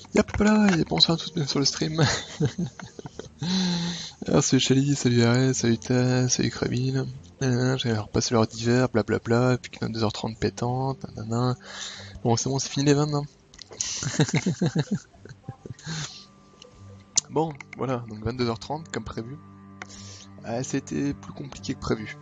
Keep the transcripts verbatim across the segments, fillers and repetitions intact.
Yep, là, et bonsoir à tous, bienvenue sur le stream. Alors, salut Chali, salut Arès, salut Taz, salut Kramil. Nanana, j'ai repassé l'heure d'hiver, blablabla, puis que vingt-deux heures trente pétante, nanana. Bon, c'est bon, c'est fini les vannes, hein. Bon, voilà, donc vingt-deux heures trente, comme prévu. Ah, c'était plus compliqué que prévu.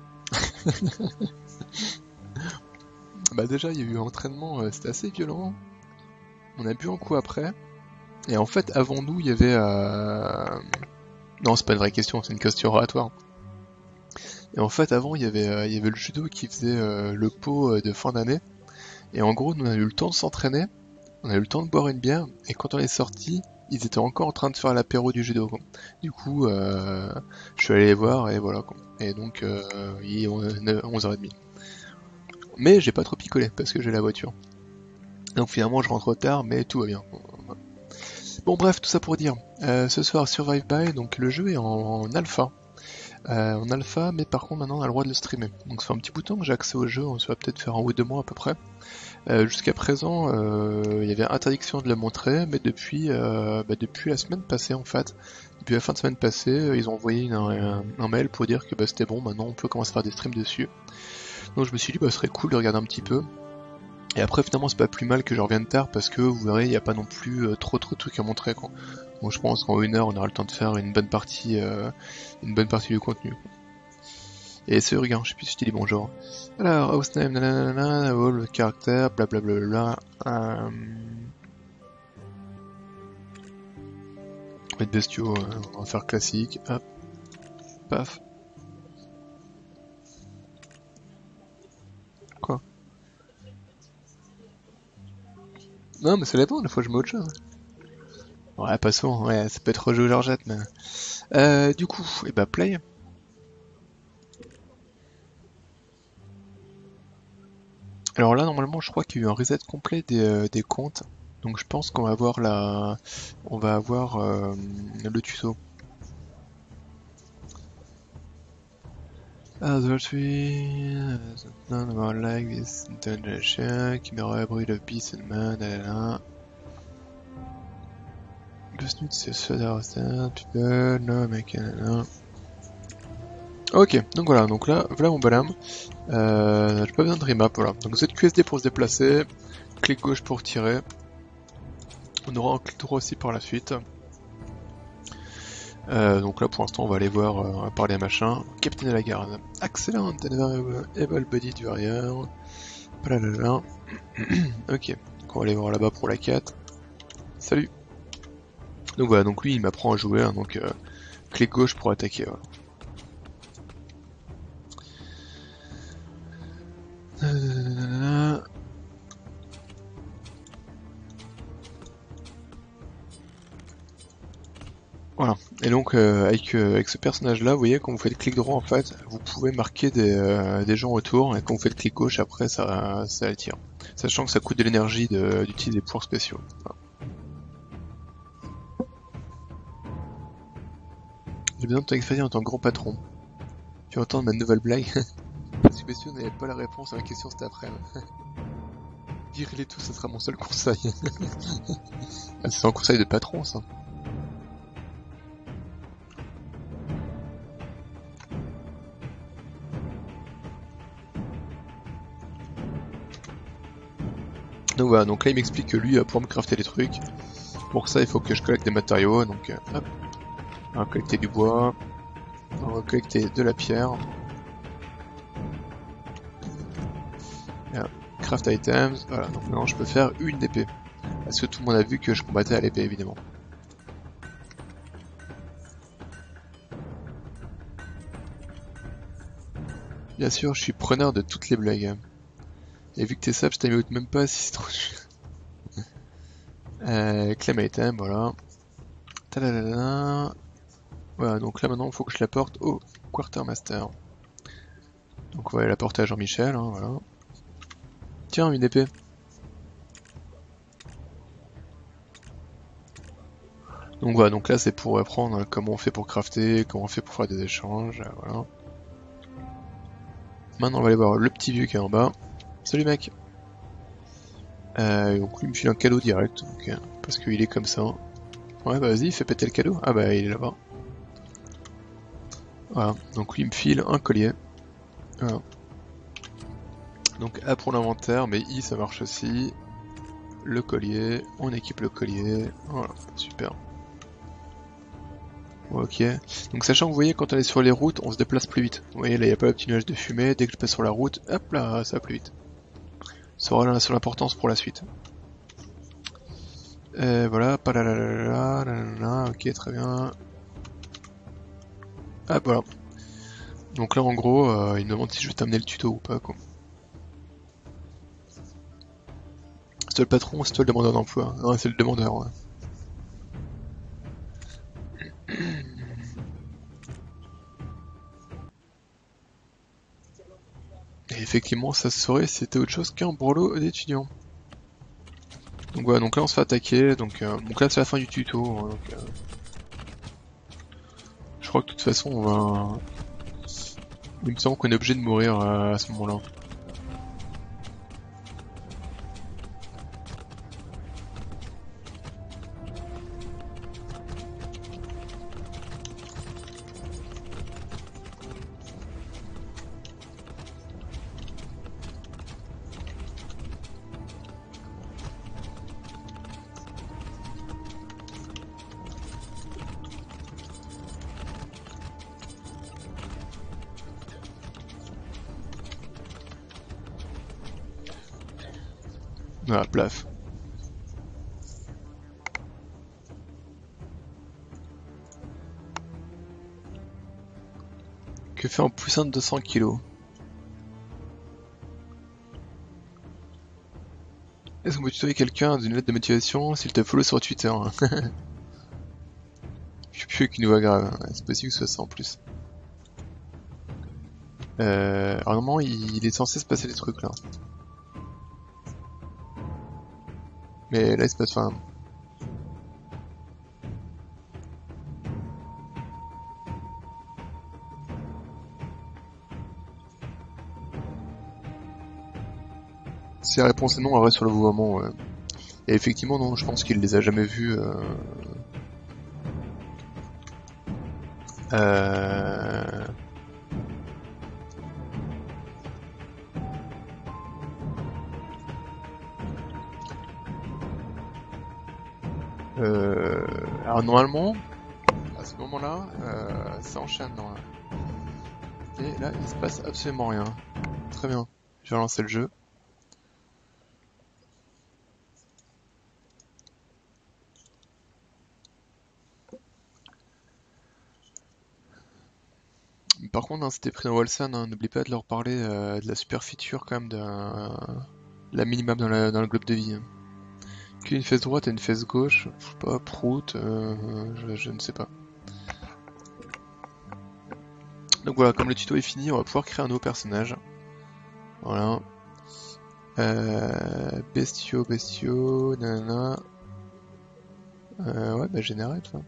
Bah déjà, il y a eu un entraînement, euh, c'était assez violent. On a bu un coup après. Et en fait, avant nous, il y avait... Euh... Non, c'est pas une vraie question, c'est une question oratoire. Et en fait, avant, il y avait, euh, il y avait le judo qui faisait euh, le pot euh, de fin d'année. Et en gros, nous, on a eu le temps de s'entraîner, on a eu le temps de boire une bière, et quand on est sorti, ils étaient encore en train de faire l'apéro du judo, quoi. Du coup, euh, je suis allé les voir, et voilà, quoi. Et donc, euh, il est onze heures trente. Mais j'ai pas trop picolé, parce que j'ai la voiture. Donc finalement, je rentre tard, mais tout va bien. Bon bref, tout ça pour dire, euh, ce soir, Survive By, donc le jeu est en, en alpha. Euh, en alpha, mais par contre maintenant on a le droit de le streamer. Donc ça fait un petit bout de temps que j'ai accès au jeu, ça va peut-être faire un ou deux mois à peu près. Euh, jusqu'à présent, euh, il y avait interdiction de le montrer, mais depuis, euh, bah, depuis la semaine passée en fait, depuis la fin de semaine passée, euh, ils ont envoyé une- un, un mail pour dire que bah, c'était bon, maintenant on peut commencer à faire des streams dessus. Donc je me suis dit, bah, ce serait cool de regarder un petit peu. Et après, finalement, c'est pas plus mal que je revienne tard parce que vous verrez, il n'y a pas non plus euh, trop trop de trucs à montrer, quoi. Donc je pense qu'en une heure, on aura le temps de faire une bonne partie, euh, une bonne partie du contenu. Et c'est regarde, je sais plus si je t'ai dit bonjour. Alors, house name, nanana, all caractère, blablabla. Euh... Les bestiaux, euh, on va faire classique. Hop, paf. Quoi? Non, mais ça dépend, des fois je mets autre chose. Ouais, pas souvent, ouais, ça peut être rejoué Georgette, mais... Euh, du coup, et bah play. Alors là, normalement, je crois qu'il y a eu un reset complet des, euh, des comptes. Donc je pense qu'on va avoir la... On va avoir euh, le tuto. Other three... None of our like this intelligence, Chimera, Breed of Beast and Man, nanana. Le snud, c'est Soda People, no, mec, nanana. Ok, donc voilà, donc là, voilà mon bonhomme. Euh, j'ai pas besoin de remap, voilà. Donc cette Q S D pour se déplacer, clic gauche pour tirer. On aura un clic droit aussi par la suite. Euh, donc là pour l'instant on va aller voir, euh, on va parler à machin. Capitaine de la garde. Excellent, able body du arrière. Palalala. Ok, donc on va aller voir là-bas pour la quatre. Salut. Donc voilà, donc lui il m'apprend à jouer, hein, donc euh, clic gauche pour attaquer. Voilà. Euh, Voilà. Et donc euh, avec, euh, avec ce personnage là, vous voyez quand vous faites clic droit en fait, vous pouvez marquer des, euh, des gens autour, et quand vous faites clic gauche après ça, ça attire. Sachant que ça coûte de l'énergie de- d'utiliser des pouvoirs spéciaux. Voilà. J'ai besoin de ton expérience en tant que grand patron. Tu vas entendre ma nouvelle blague. Si messieurs n'avez pas la réponse à la question cet après-midi. Virez-les tous, ce sera mon seul conseil. Ah, c'est un conseil de patron ça. Donc voilà, donc là il m'explique que lui, pour me crafter des trucs, pour ça il faut que je collecte des matériaux, donc euh, hop, on va collecter du bois, on va collecter de la pierre, craft items, voilà, donc maintenant je peux faire une épée. Parce que tout le monde a vu que je combattais à l'épée évidemment. Bien sûr, je suis preneur de toutes les blagues. Et vu que t'es sable, je t'aime même pas si c'est trop... euh, claim item, voilà. Tadadada. Voilà, donc là maintenant il faut que je la porte au quartermaster. Donc on va la porter à Jean-Michel, hein, voilà. Tiens, une épée. Donc voilà, donc là c'est pour apprendre comment on fait pour crafter, comment on fait pour faire des échanges, euh, voilà. Maintenant on va aller voir le petit vieux qui est en bas. Salut mec. Euh, donc lui il me file un cadeau direct, donc, euh, parce qu'il est comme ça. Ouais bah vas-y, fais péter le cadeau. Ah bah il est là-bas. Voilà, donc lui il me file un collier. Voilà. Donc A pour l'inventaire, mais I ça marche aussi. Le collier, on équipe le collier. Voilà, super. Ok, donc sachant que vous voyez quand on est sur les routes, on se déplace plus vite. Vous voyez là il n'y a pas le petit nuage de fumée, dès que je passe sur la route, hop là, ça va plus vite. Ça aura son importance pour la suite. Euh, voilà, palalalala, ok très bien. Ah voilà. Donc là en gros, euh, il me demande si je vais t'amener le tuto ou pas quoi. C'est toi le patron ou c'est toi le demandeur d'emploi? Ah c'est le demandeur, ouais. Et effectivement ça se saurait si c'était autre chose qu'un brolo d'étudiant. Donc voilà, donc là on se fait attaquer, donc, euh, donc là c'est la fin du tuto. Hein, donc, euh, je crois que de toute façon on va... Il me semble qu'on est obligé de mourir euh, à ce moment-là. Voilà, plaf. Que fait un poussin de deux cents kilos? Est-ce qu'on peut tutoyer quelqu'un d'une lettre de motivation s'il te follow sur Twitter? Je suis plus qu'une voix grave, hein. C'est possible que ce soit ça en plus. Euh, alors normalement il, il est censé se passer des trucs là. Mais là il se passe enfin... Si la réponse est non, arrête sur le vouvoiement, ouais. Et effectivement non, je pense qu'il les a jamais vus. Euh... Euh... Euh... Alors normalement, à ce moment-là, euh, ça enchaîne dans... Et là il se passe absolument rien. Très bien, je vais relancer le jeu. Par contre, hein, si t'es pris dans Walsan, hein, n'oublie pas de leur parler euh, de la super feature quand même de euh, la minimap dans, la, dans le globe de vie. Hein. Qu'une fesse droite et une fesse gauche, je sais pas, prout, euh, je, je ne sais pas. Donc voilà, comme le tuto est fini, on va pouvoir créer un nouveau personnage. Voilà. Euh, bestiaux, bestiaux, nanana. Euh, ouais, bah générate. Hein.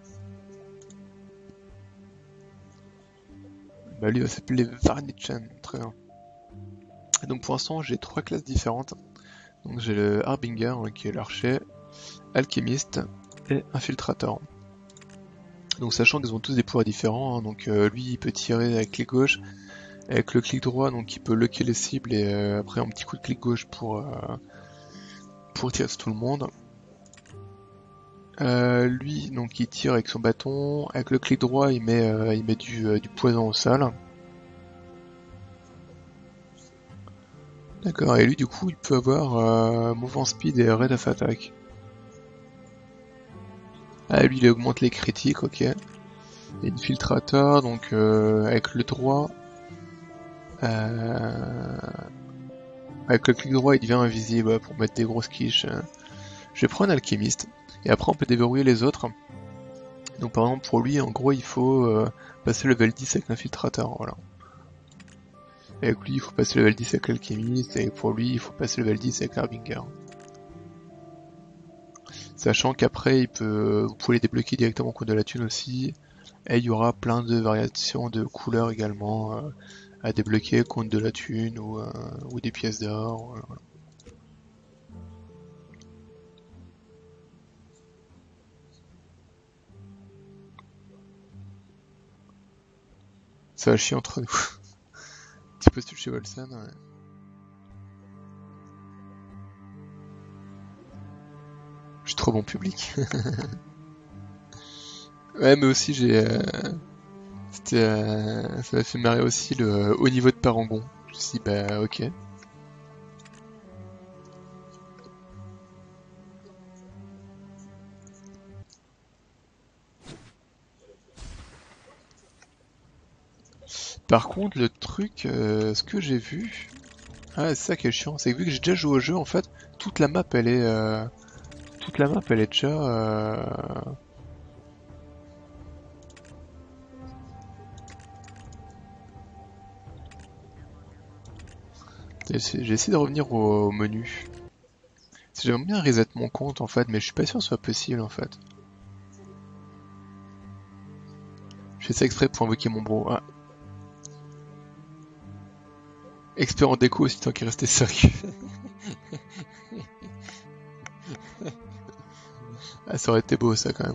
Bah lui va s'appeler Varnichan, très bien. Et donc pour l'instant j'ai trois classes différentes. Donc j'ai le Harbinger hein, qui est l'archer, alchimiste et infiltrateur. Donc sachant qu'ils ont tous des pouvoirs différents, hein, donc euh, lui il peut tirer avec clic gauche, avec le clic droit donc il peut locker les cibles et euh, après un petit coup de clic gauche pour, euh, pour tirer sur tout le monde. Euh, lui donc il tire avec son bâton, avec le clic droit il met, euh, il met du, euh, du poison au sol. D'accord, et lui du coup il peut avoir euh, Movement Speed et Red of Attack. Ah lui il augmente les critiques, ok. Infiltrateur, donc euh, avec le droit, euh, avec le clic droit il devient invisible pour mettre des grosses quiches. Je vais prendre alchimiste, et après on peut déverrouiller les autres. Donc par exemple pour lui en gros il faut euh, passer level dix avec l'infiltrateur, voilà. Et avec lui il faut passer level dix avec l'alchimiste, et pour lui il faut passer level dix avec l'Harbinger. Sachant qu'après il peut, vous pouvez les débloquer directement contre de la thune aussi, et il y aura plein de variations de couleurs également euh, à débloquer contre de la thune ou, euh, ou des pièces d'or. Voilà. Ça va chier entre nous. Tu postules chez Wolcen, ouais. Je suis trop bon public. Ouais, mais aussi j'ai... Euh... C'était... Euh... Ça m'a fait marrer aussi le haut niveau de Parangon. Je me suis dit, bah ok. Par contre, le truc, euh, ce que j'ai vu... Ah, c'est ça qui est chiant, c'est que vu que j'ai déjà joué au jeu, en fait, toute la map, elle est... Euh... Toute la map, elle est déjà... Euh... J'ai essayé de revenir au, au menu. J'aimerais bien reset mon compte, en fait, mais je suis pas sûr que ce soit possible, en fait. Je fais ça exprès pour invoquer mon bro. Ah. Expert en déco aussi tant qu'il restait sérieux. Ah, ça aurait été beau ça quand même.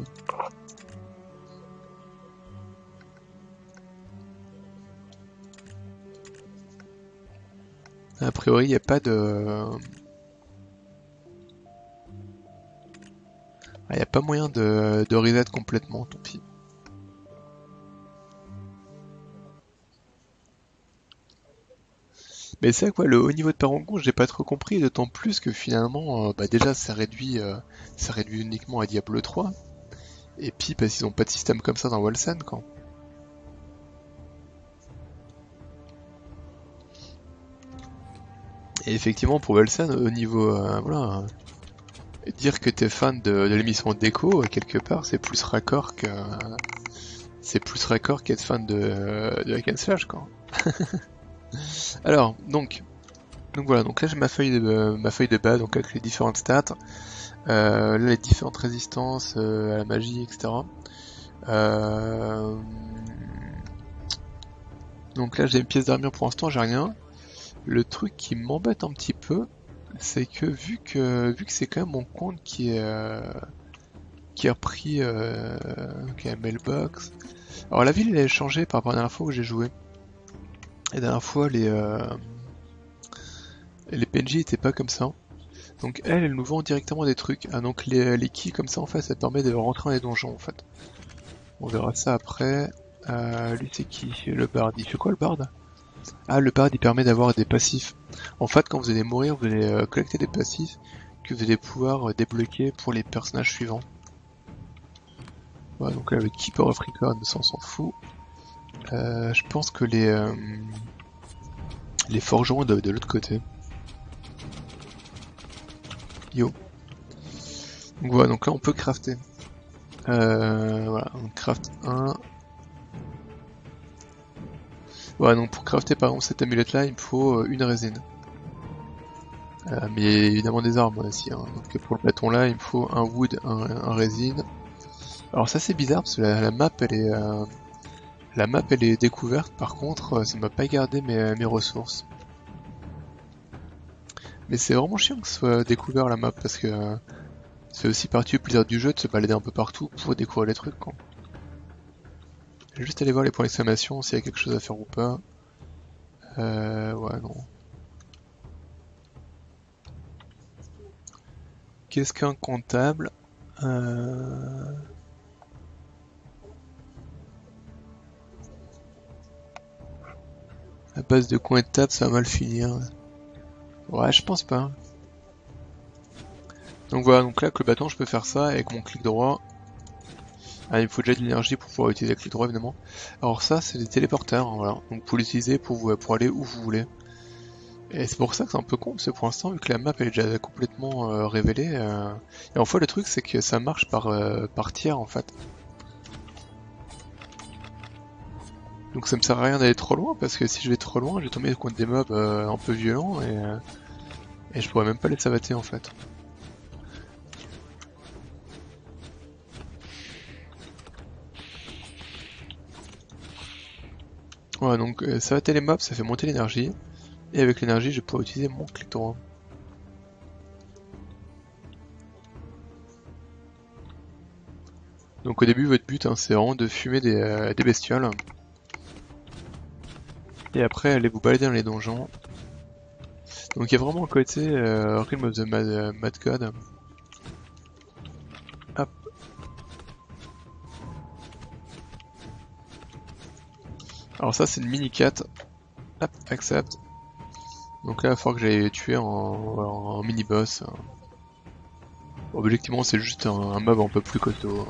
A priori, il n'y a pas de... Il ah, n'y a pas moyen de, de reset complètement, tant pis. Mais c'est quoi, le haut niveau de Parangon, j'ai pas trop compris, d'autant plus que finalement, euh, bah déjà ça réduit, euh, ça réduit uniquement à Diablo trois. Et puis parce qu'ils ont pas de système comme ça dans Wolcen, quoi. Et effectivement, pour Wolcen, au niveau, euh, voilà, euh, dire que t'es fan de, de l'émission Déco, quelque part, c'est plus raccord que, euh, c'est plus raccord qu'être fan de, de Hack and Slash, quoi. Alors, donc, donc voilà, donc là j'ai ma feuille de euh, ma feuille de base, donc avec les différentes stats, euh, là les différentes résistances euh, à la magie, et cetera. Euh... Donc là j'ai une pièce d'armure pour l'instant, j'ai rien. Le truc qui m'embête un petit peu, c'est que vu que vu que c'est quand même mon compte qui est euh, qui a pris euh, qui a mailbox. Alors la ville elle a changé par rapport à la dernière fois où j'ai joué. La dernière fois les euh, les P N J étaient pas comme ça. Donc elle, elle nous vend directement des trucs. Ah donc les, les keys comme ça en fait, ça permet de rentrer dans les donjons en fait. On verra ça après. Euh, lui c'est qui? Le bard. Il fait quoi le bard? Ah le bard il permet d'avoir des passifs. En fait quand vous allez mourir, vous allez euh, collecter des passifs que vous allez pouvoir euh, débloquer pour les personnages suivants. Voilà, donc là le Keeper of Record, ça on s'en fout. Euh, je pense que les euh, les forgerons doivent de l'autre côté. Yo. Donc voilà, donc là on peut crafter. Euh, voilà, on craft un. Voilà, donc pour crafter par exemple cette amulette là, il me faut euh, une résine. Euh, mais évidemment des armes aussi. Hein. Donc pour le bâton là, il me faut un wood, un, un résine. Alors ça c'est bizarre parce que la, la map elle est euh, la map elle est découverte. Par contre, euh, ça m'a pas gardé mes, mes ressources. Mais c'est vraiment chiant que ce soit découvert la map parce que euh, ça fait aussi partie du plaisir du jeu de se balader un peu partout pour découvrir les trucs. Quoi. Je vais juste aller voir les points d'exclamation s'il y a quelque chose à faire ou pas. Euh, ouais non. Qu'est-ce qu'un comptable? euh... À base de coin de table, ça va mal finir. Ouais, je pense pas. Donc voilà, donc là avec le bâton je peux faire ça avec mon clic droit. Ah, il me faut déjà de l'énergie pour pouvoir utiliser le clic droit évidemment. Alors ça c'est des téléporteurs, hein, voilà. Donc vous l'utilisez pour, vous, pour aller où vous voulez. Et c'est pour ça que c'est un peu con, parce que pour l'instant vu que la map elle est déjà complètement euh, révélée. Euh... Et en fait le truc c'est que ça marche par, euh, par tiers en fait. Donc ça me sert à rien d'aller trop loin parce que si je vais trop loin, je vais tomber contre des mobs euh, un peu violents et, euh, et je pourrais même pas les sabater en fait. Voilà, donc euh, sabater les mobs ça fait monter l'énergie et avec l'énergie je pourrais utiliser mon clic droit. Donc au début votre but hein, c'est vraiment de fumer des, euh, des bestioles. Et après, allez vous balader dans les donjons. Donc il y a vraiment un côté euh, Realm of the Mad, euh, Mad God. Hop. Alors ça c'est une mini cat. Hop, accept. Donc là il va falloir que j'aille tuer en, en, en mini boss. Objectivement c'est juste un, un mob un peu plus costaud.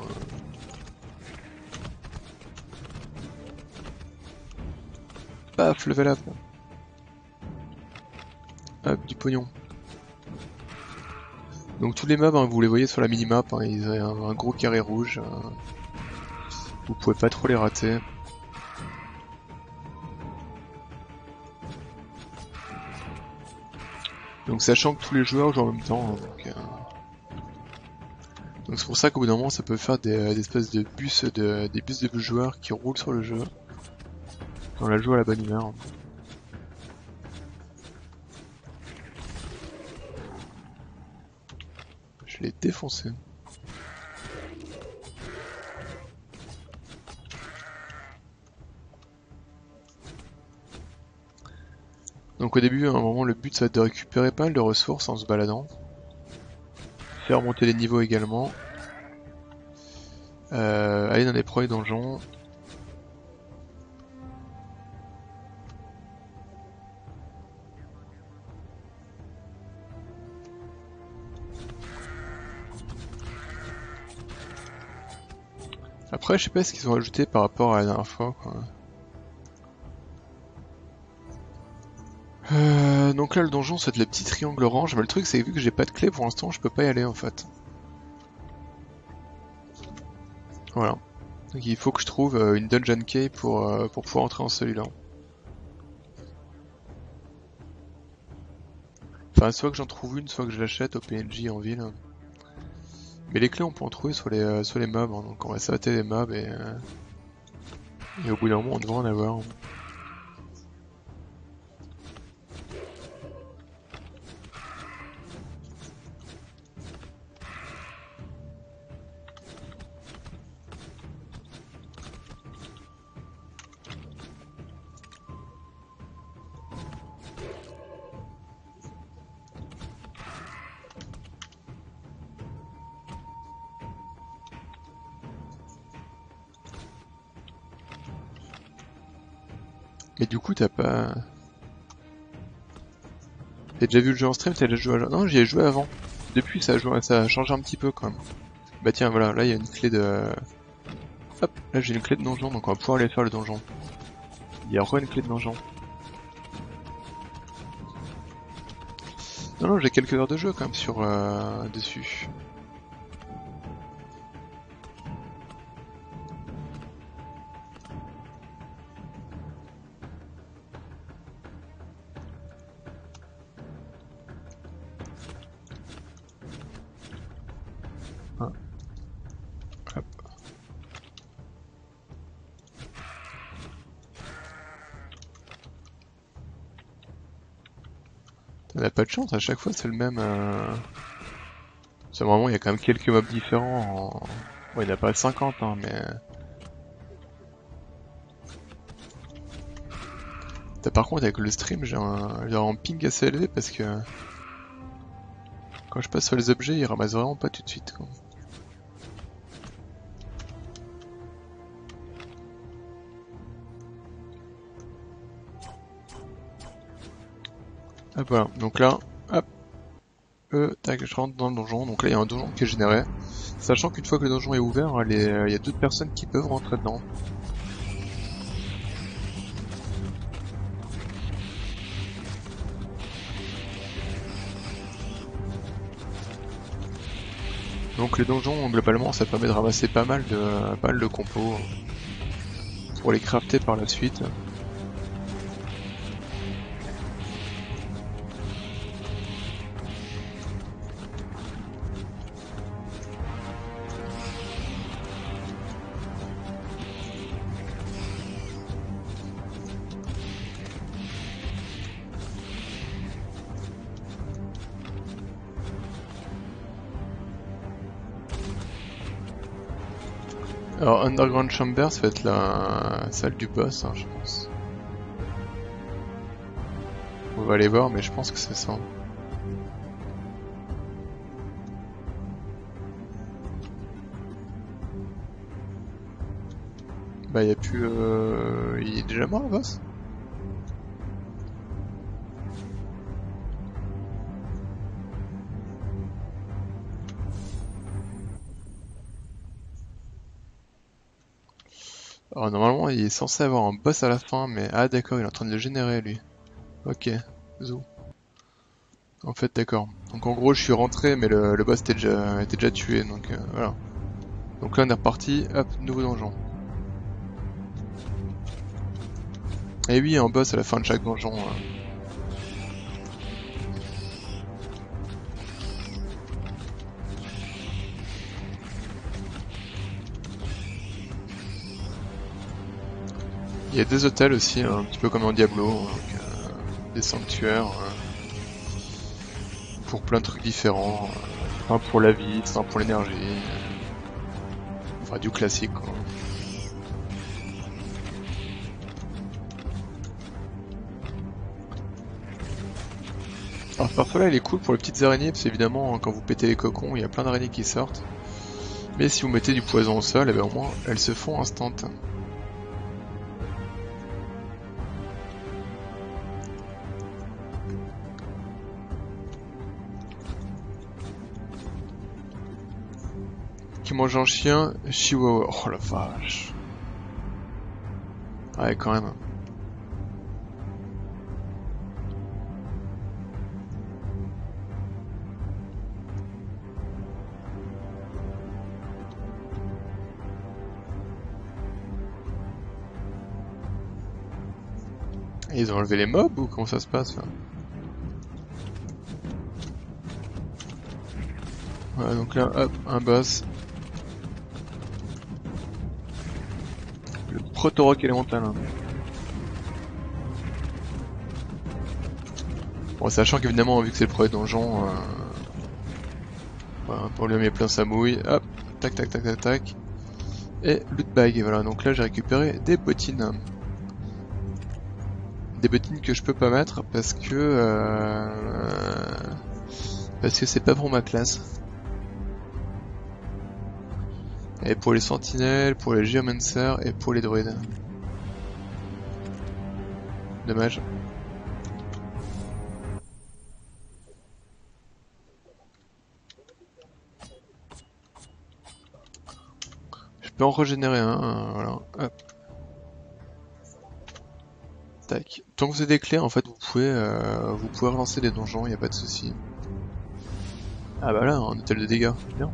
Paf, level up. Hop, du pognon. Donc tous les mobs, hein, vous les voyez sur la minimap, hein, ils ont un, un gros carré rouge. Euh, vous pouvez pas trop les rater. Donc sachant que tous les joueurs jouent en même temps, hein, donc euh, donc c'est pour ça qu'au bout d'un moment ça peut faire des, des espèces de bus de des bus de joueurs qui roulent sur le jeu. On la joue à la bonne humeur. Je l'ai défoncé. Donc au début, à un moment, le but ça va être de récupérer pas mal de ressources en se baladant. Faire monter les niveaux également. Euh, aller dans les premiers donjons. Après, je sais pas ce qu'ils ont ajouté par rapport à la dernière fois, quoi. Euh, donc là, le donjon, c'est le petit triangle orange, mais le truc, c'est que vu que j'ai pas de clé pour l'instant, je peux pas y aller en fait. Voilà. Donc il faut que je trouve euh, une dungeon key pour, euh, pour pouvoir entrer dans celui-là. Enfin, soit que j'en trouve une, soit que je l'achète au P N J en ville. Mais les clés, on peut en trouver sur les, euh, sur les mobs, hein, donc on va s'arrêter les mobs et, euh, et au bout d'un moment, on devrait en avoir. Mais du coup, t'as pas... T'as déjà vu le jeu en stream? T'as déjà joué à... Non, j'y ai joué avant. Depuis, ça a, joué... ça a changé un petit peu quand même. Bah tiens, voilà, là il y a une clé de... Hop, là j'ai une clé de donjon, donc on va pouvoir aller faire le donjon. Il y a re une clé de donjon. Non, non, j'ai quelques heures de jeu quand même sur euh, dessus. Ah. Hop. On a pas de chance, à chaque fois c'est le même... Euh... C'est vraiment, il y a quand même quelques mobs différents. En... Bon, il n'y en a pas cinquante, hein, mais... T'as, par contre, avec le stream, j'ai un... un ping assez élevé parce que... Quand je passe sur les objets, ils ramassent vraiment pas tout de suite, quoi. Hop, voilà. Donc là, hop, euh, tac, je rentre dans le donjon. Donc là, il y a un donjon qui est généré. Sachant qu'une fois que le donjon est ouvert, il y a d'autres personnes qui peuvent rentrer dedans. Donc les donjons, globalement, ça permet de ramasser pas mal de, pas mal de compos pour les crafter par la suite. Alors Underground Chamber, ça va être la salle du boss, hein, je pense. va aller voir, mais je pense que c'est ça. Bah y a plus... Euh... Il est déjà mort le boss? Alors normalement il est censé avoir un boss à la fin, mais... Ah d'accord, il est en train de le générer lui. Ok, zou. En fait d'accord. Donc en gros je suis rentré, mais le, le boss était déjà, était déjà tué, donc euh, voilà. Donc là on est reparti, hop, nouveau donjon. Et oui, un boss à la fin de chaque donjon. Euh. Il y a des hôtels aussi, hein, un petit peu comme dans Diablo, donc, euh, des sanctuaires euh, pour plein de trucs différents, euh, un pour la vie, un pour l'énergie, euh, enfin du classique quoi. Alors ce perso là il est cool pour les petites araignées, parce qu'évidemment quand vous pétez les cocons il y a plein d'araignées qui sortent, mais si vous mettez du poison au sol, et bien au moins elles se font instant. Qui mange un chien, chihuahua. Oh la vache. Ouais, quand même. Et ils ont enlevé les mobs ou comment ça se passe là? Ouais, donc là, hop, un boss. Le proto-rock élémental. Hein. Bon, sachant qu'évidemment, vu que c'est le premier donjon, euh... voilà, pour lui mettre plein sa mouille, hop, tac tac tac tac tac. Et loot bag, et voilà, donc là j'ai récupéré des bottines. Des bottines que je peux pas mettre parce que... Euh... Parce que c'est pas pour ma classe. Et pour les sentinelles, pour les geomancers et pour les druides. Dommage. Je peux en régénérer un, euh, voilà. Hop. Tac. Tant que vous avez des clés, en fait, vous pouvez, euh, vous pouvez relancer les donjons, y a pas de souci. Ah bah là, un hôtel de dégâts, bien.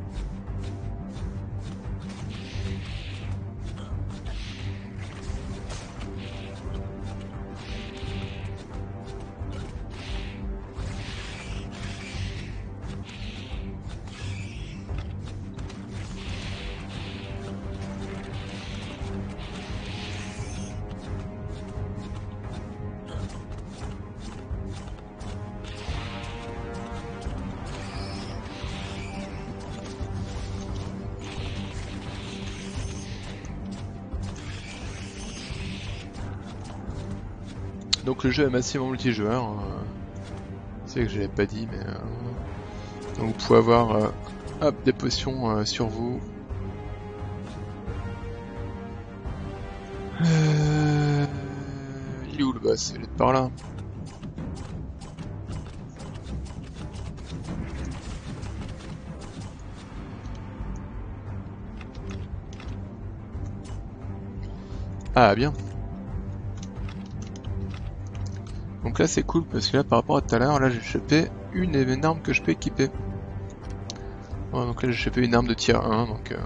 Donc le jeu est massivement multijoueur. Euh... C'est vrai que je l'avais pas dit, mais... Euh... Donc vous pouvez avoir euh, hop, des potions euh, sur vous. Euh... Il est où le boss? Il est par là. Ah bien. Donc là c'est cool parce que là par rapport à tout à l'heure, là j'ai chopé une, une arme que je peux équiper. Ouais, donc là j'ai chopé une arme de tier un, donc... Euh...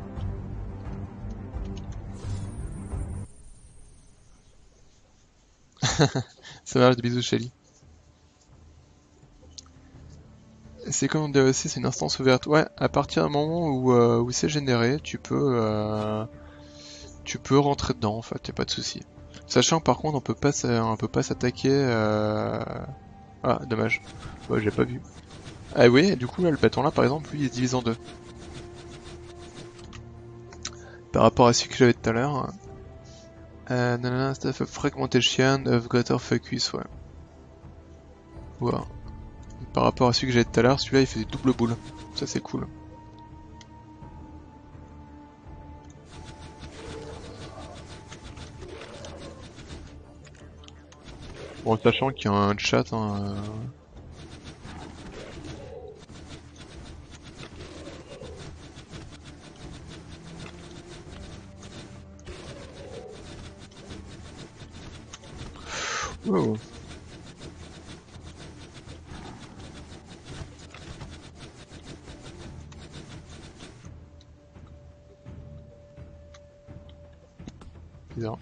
Ça marche, des bisous Shelly. C'est comme D L C, c'est une instance ouverte. Ouais, à partir du moment où, euh, où c'est généré, tu peux euh, tu peux rentrer dedans en fait, y a pas de souci. Sachant que par contre on peut pas on peut pas s'attaquer. Euh... Ah dommage, ouais, j'ai pas vu. Ah oui, du coup là le bâton là par exemple, lui il est divisé en deux. Par rapport à celui que j'avais tout à l'heure. Euh, nanana, stuff of fragmentation of greater focus, ouais. Voilà. Par rapport à celui que j'avais tout à l'heure, celui-là il fait des doubles boules. Ça c'est cool. Bon, sachant qu'il y a un chat, hein, euh... Wow. Bizarre.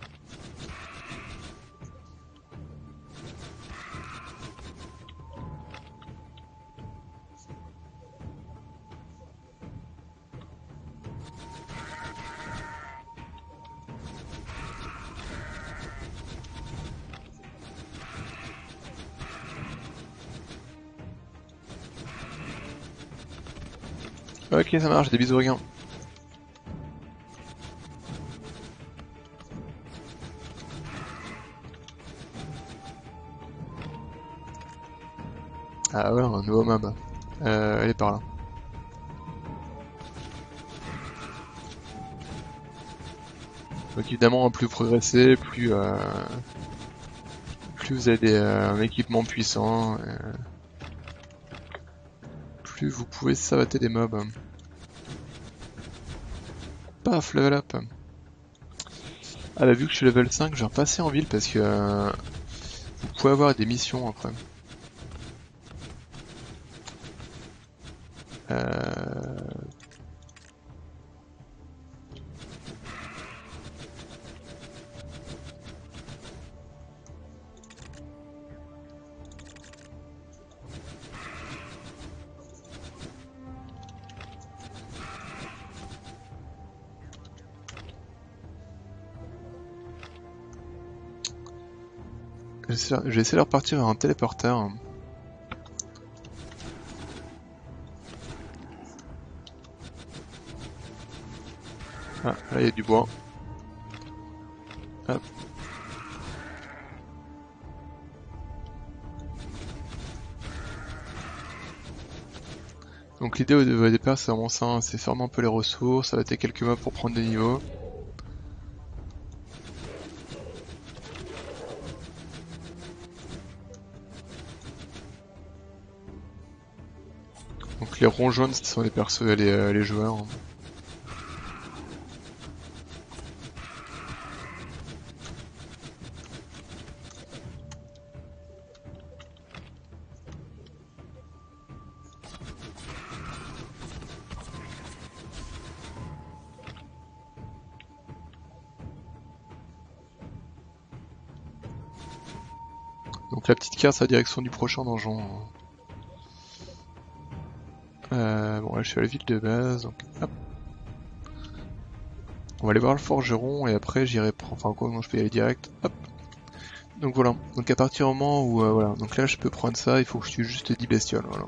Ok, ça marche, des bisous regains. Ah ouais, un nouveau mob. Euh, elle est par là. Donc évidemment, plus vous progressez, plus, euh, plus vous avez des, euh, un équipement puissant, euh, plus vous pouvez savater des mobs. Paf, level up. Ah bah vu que je suis level cinq, je vais repasser en ville parce que euh, vous pouvez avoir des missions après. Euh... Je vais essayer de repartir vers un téléporteur. Ah, là il y a du bois. Hop. Donc l'idée au départ c'est vraiment ça, c'est fermer un peu les ressources, ça va être quelques mobs pour prendre des niveaux. Donc les ronds jaunes ce sont les persos, les, euh, les joueurs. Donc la petite carte c'est la direction du prochain donjon. Euh, bon là je suis à la ville de base, donc hop. On va aller voir le forgeron et après j'irai prendre, enfin quoi, non je peux y aller direct, hop. Donc voilà, donc à partir du moment où, euh, voilà, donc là je peux prendre ça, il faut que je tue juste dix bestioles, voilà.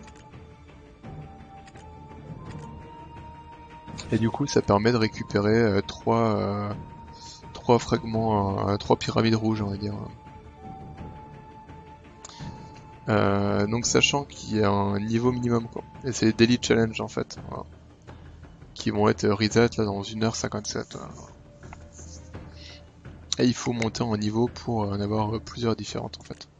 Et du coup ça permet de récupérer euh, trois, euh, trois fragments, euh, trois pyramides rouges on va dire. Euh, donc sachant qu'il y a un niveau minimum quoi, et c'est les daily challenge en fait, voilà. Qui vont être reset là dans une heure cinquante-sept. Voilà. Et il faut monter en niveau pour en avoir plusieurs différentes en fait.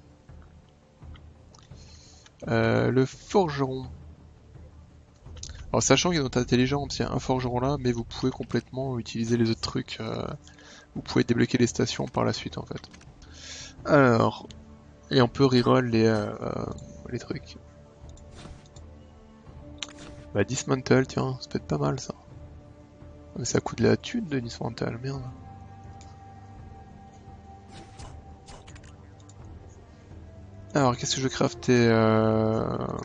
Euh, le forgeron. Alors sachant qu'il y a notre intelligence, il y a un forgeron là, mais vous pouvez complètement utiliser les autres trucs. Euh, vous pouvez débloquer les stations par la suite en fait. Alors, et on peut reroll les, euh, les trucs. Bah dismantle, tiens, ça peut être pas mal ça. Mais ça coûte de la thune de dismantle, merde. Alors qu'est-ce que je vais crafter euh...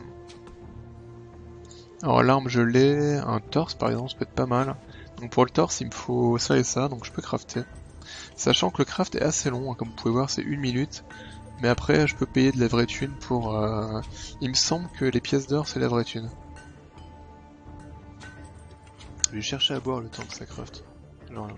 Alors l'arme je l'ai, un torse par exemple ça peut être pas mal. Donc pour le torse il me faut ça et ça, donc je peux crafter. Sachant que le craft est assez long, hein, comme vous pouvez voir c'est une minute. Mais après je peux payer de la vraie thune pour... Euh... Il me semble que les pièces d'or c'est la vraie thune. Je vais chercher à boire le temps que ça craft. Genre là.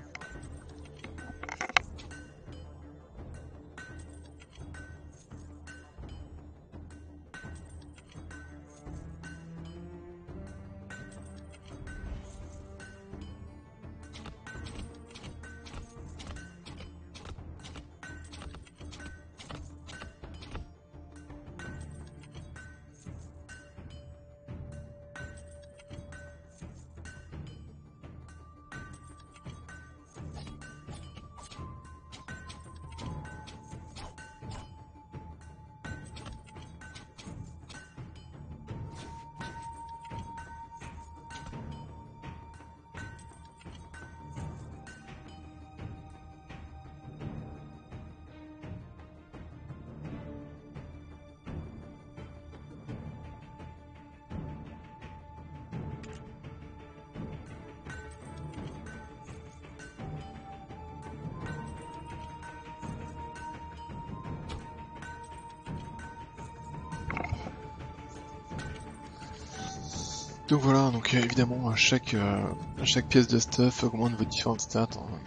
Donc voilà, donc euh, évidemment, à chaque, euh, à chaque pièce de stuff augmente vos différentes stats. Hein.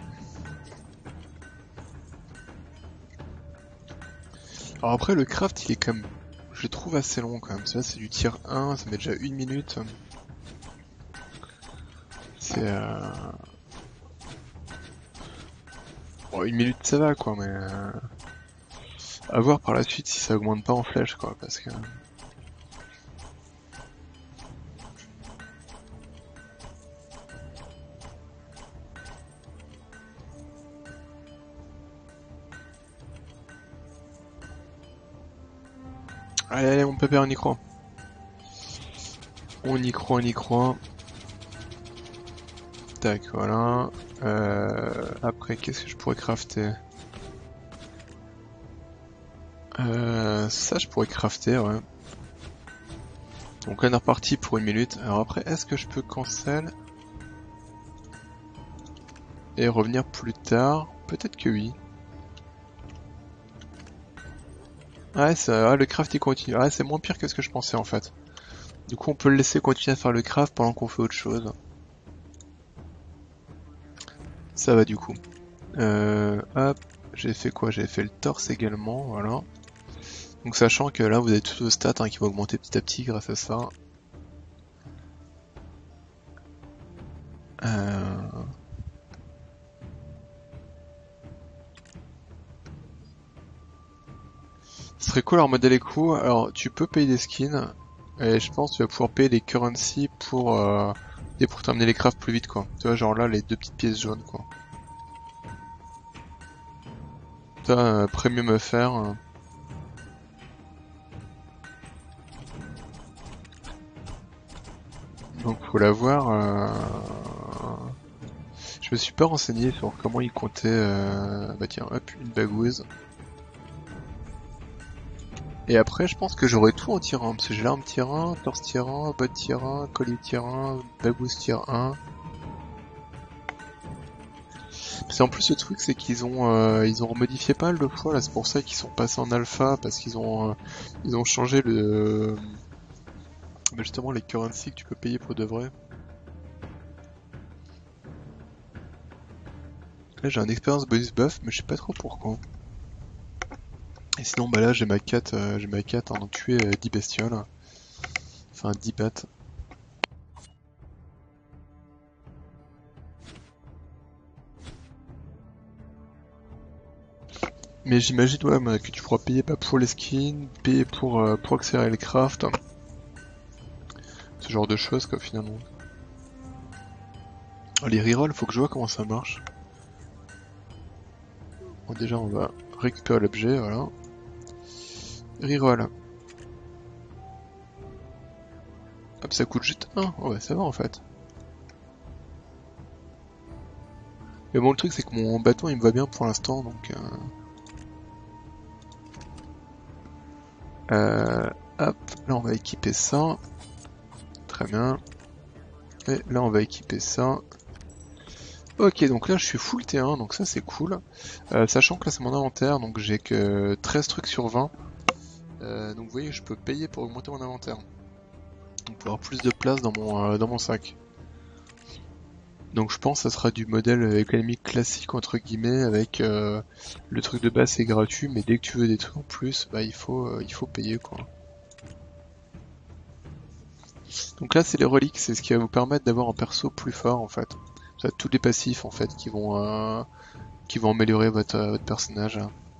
Alors après, le craft, il est quand même, je le trouve assez long quand même. Ça, c'est du tier un, ça met déjà une minute. C'est... Euh... Bon, une minute ça va quoi, mais... Euh... À voir par la suite si ça augmente pas en flèche quoi, parce que... Allez, allez, mon pépère, on y croit. On y croit, on y croit. Tac, voilà. Euh... Après, qu'est-ce que je pourrais crafter? Euh... Ça, je pourrais crafter, ouais. Donc on est reparti pour une minute. Alors après, est-ce que je peux cancel et revenir plus tard? Peut-être que oui. Ouais, ça, ah, le craft il continue. Ah, c'est moins pire que ce que je pensais en fait. Du coup, on peut le laisser continuer à faire le craft pendant qu'on fait autre chose. Ça va du coup. Euh, hop, j'ai fait quoi? J'ai fait le torse également, voilà. Donc sachant que là, vous avez tous vos stats hein, qui vont augmenter petit à petit grâce à ça. Euh... Ce serait cool en modèle éco. Alors, tu peux payer des skins. Et je pense que tu vas pouvoir payer des currency pour, euh, et pour terminer les crafts plus vite quoi. Tu vois, genre là, les deux petites pièces jaunes quoi. Ça, euh, premium à faire. Euh. Donc faut l'avoir. Euh... Je me suis pas renseigné sur comment il comptait. Euh... Bah tiens, hop, une bagouise. Et après, je pense que j'aurai tout en tier un, parce que j'ai l'arme tier un, torse tier un, botte tier un, collier tier un, bagouise tier un. Parce qu'en plus, le truc, c'est qu'ils ont euh, ils ont modifié pas mal de fois, là, c'est pour ça qu'ils sont passés en alpha, parce qu'ils ont euh, ils ont changé le... Euh, bah justement, les currency que tu peux payer pour de vrai. Là, j'ai un expérience bonus buff, mais je sais pas trop pourquoi. Et sinon, bah là, j'ai ma quête, euh, j'ai ma quête en tuer euh, dix bestioles. Enfin, dix pattes. Mais j'imagine ouais, bah, que tu pourras payer bah, pour les skins, payer pour, euh, pour accélérer les crafts. Ce genre de choses quoi finalement. Oh, les rerolls, faut que je vois comment ça marche. Bon, déjà on va récupérer l'objet, voilà. Reroll. Hop, ça coûte juste un. Oh bah ça va en fait. Mais bon le truc c'est que mon bâton il me va bien pour l'instant donc... Euh... Euh, hop, là on va équiper ça. Très bien. Et là on va équiper ça. Ok, donc là je suis full T un, donc ça c'est cool. Euh, sachant que là c'est mon inventaire, donc j'ai que treize trucs sur vingt. Euh, donc vous voyez, je peux payer pour augmenter mon inventaire. Donc pour avoir plus de place dans mon, euh, dans mon sac. Donc je pense que ça sera du modèle économique classique entre guillemets, avec euh, le truc de base c'est gratuit, mais dès que tu veux des trucs en plus, bah il faut, euh, il faut payer quoi. Donc là c'est les reliques, c'est ce qui va vous permettre d'avoir un perso plus fort en fait. Ça, tous les passifs en fait qui vont, euh, qui vont améliorer votre, euh, votre personnage.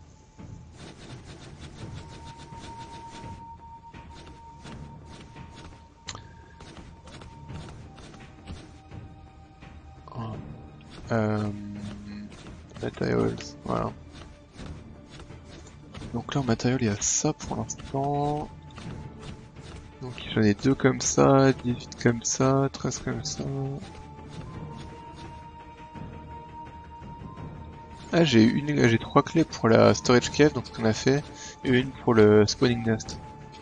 Euh, Materials, voilà. Donc là en matériel il y a ça pour l'instant. Donc j'en ai deux comme ça, dix-huit comme ça, treize comme ça. Ah j'ai une, j'ai trois clés pour la storage cave, donc ce qu'on a fait, et une pour le spawning nest.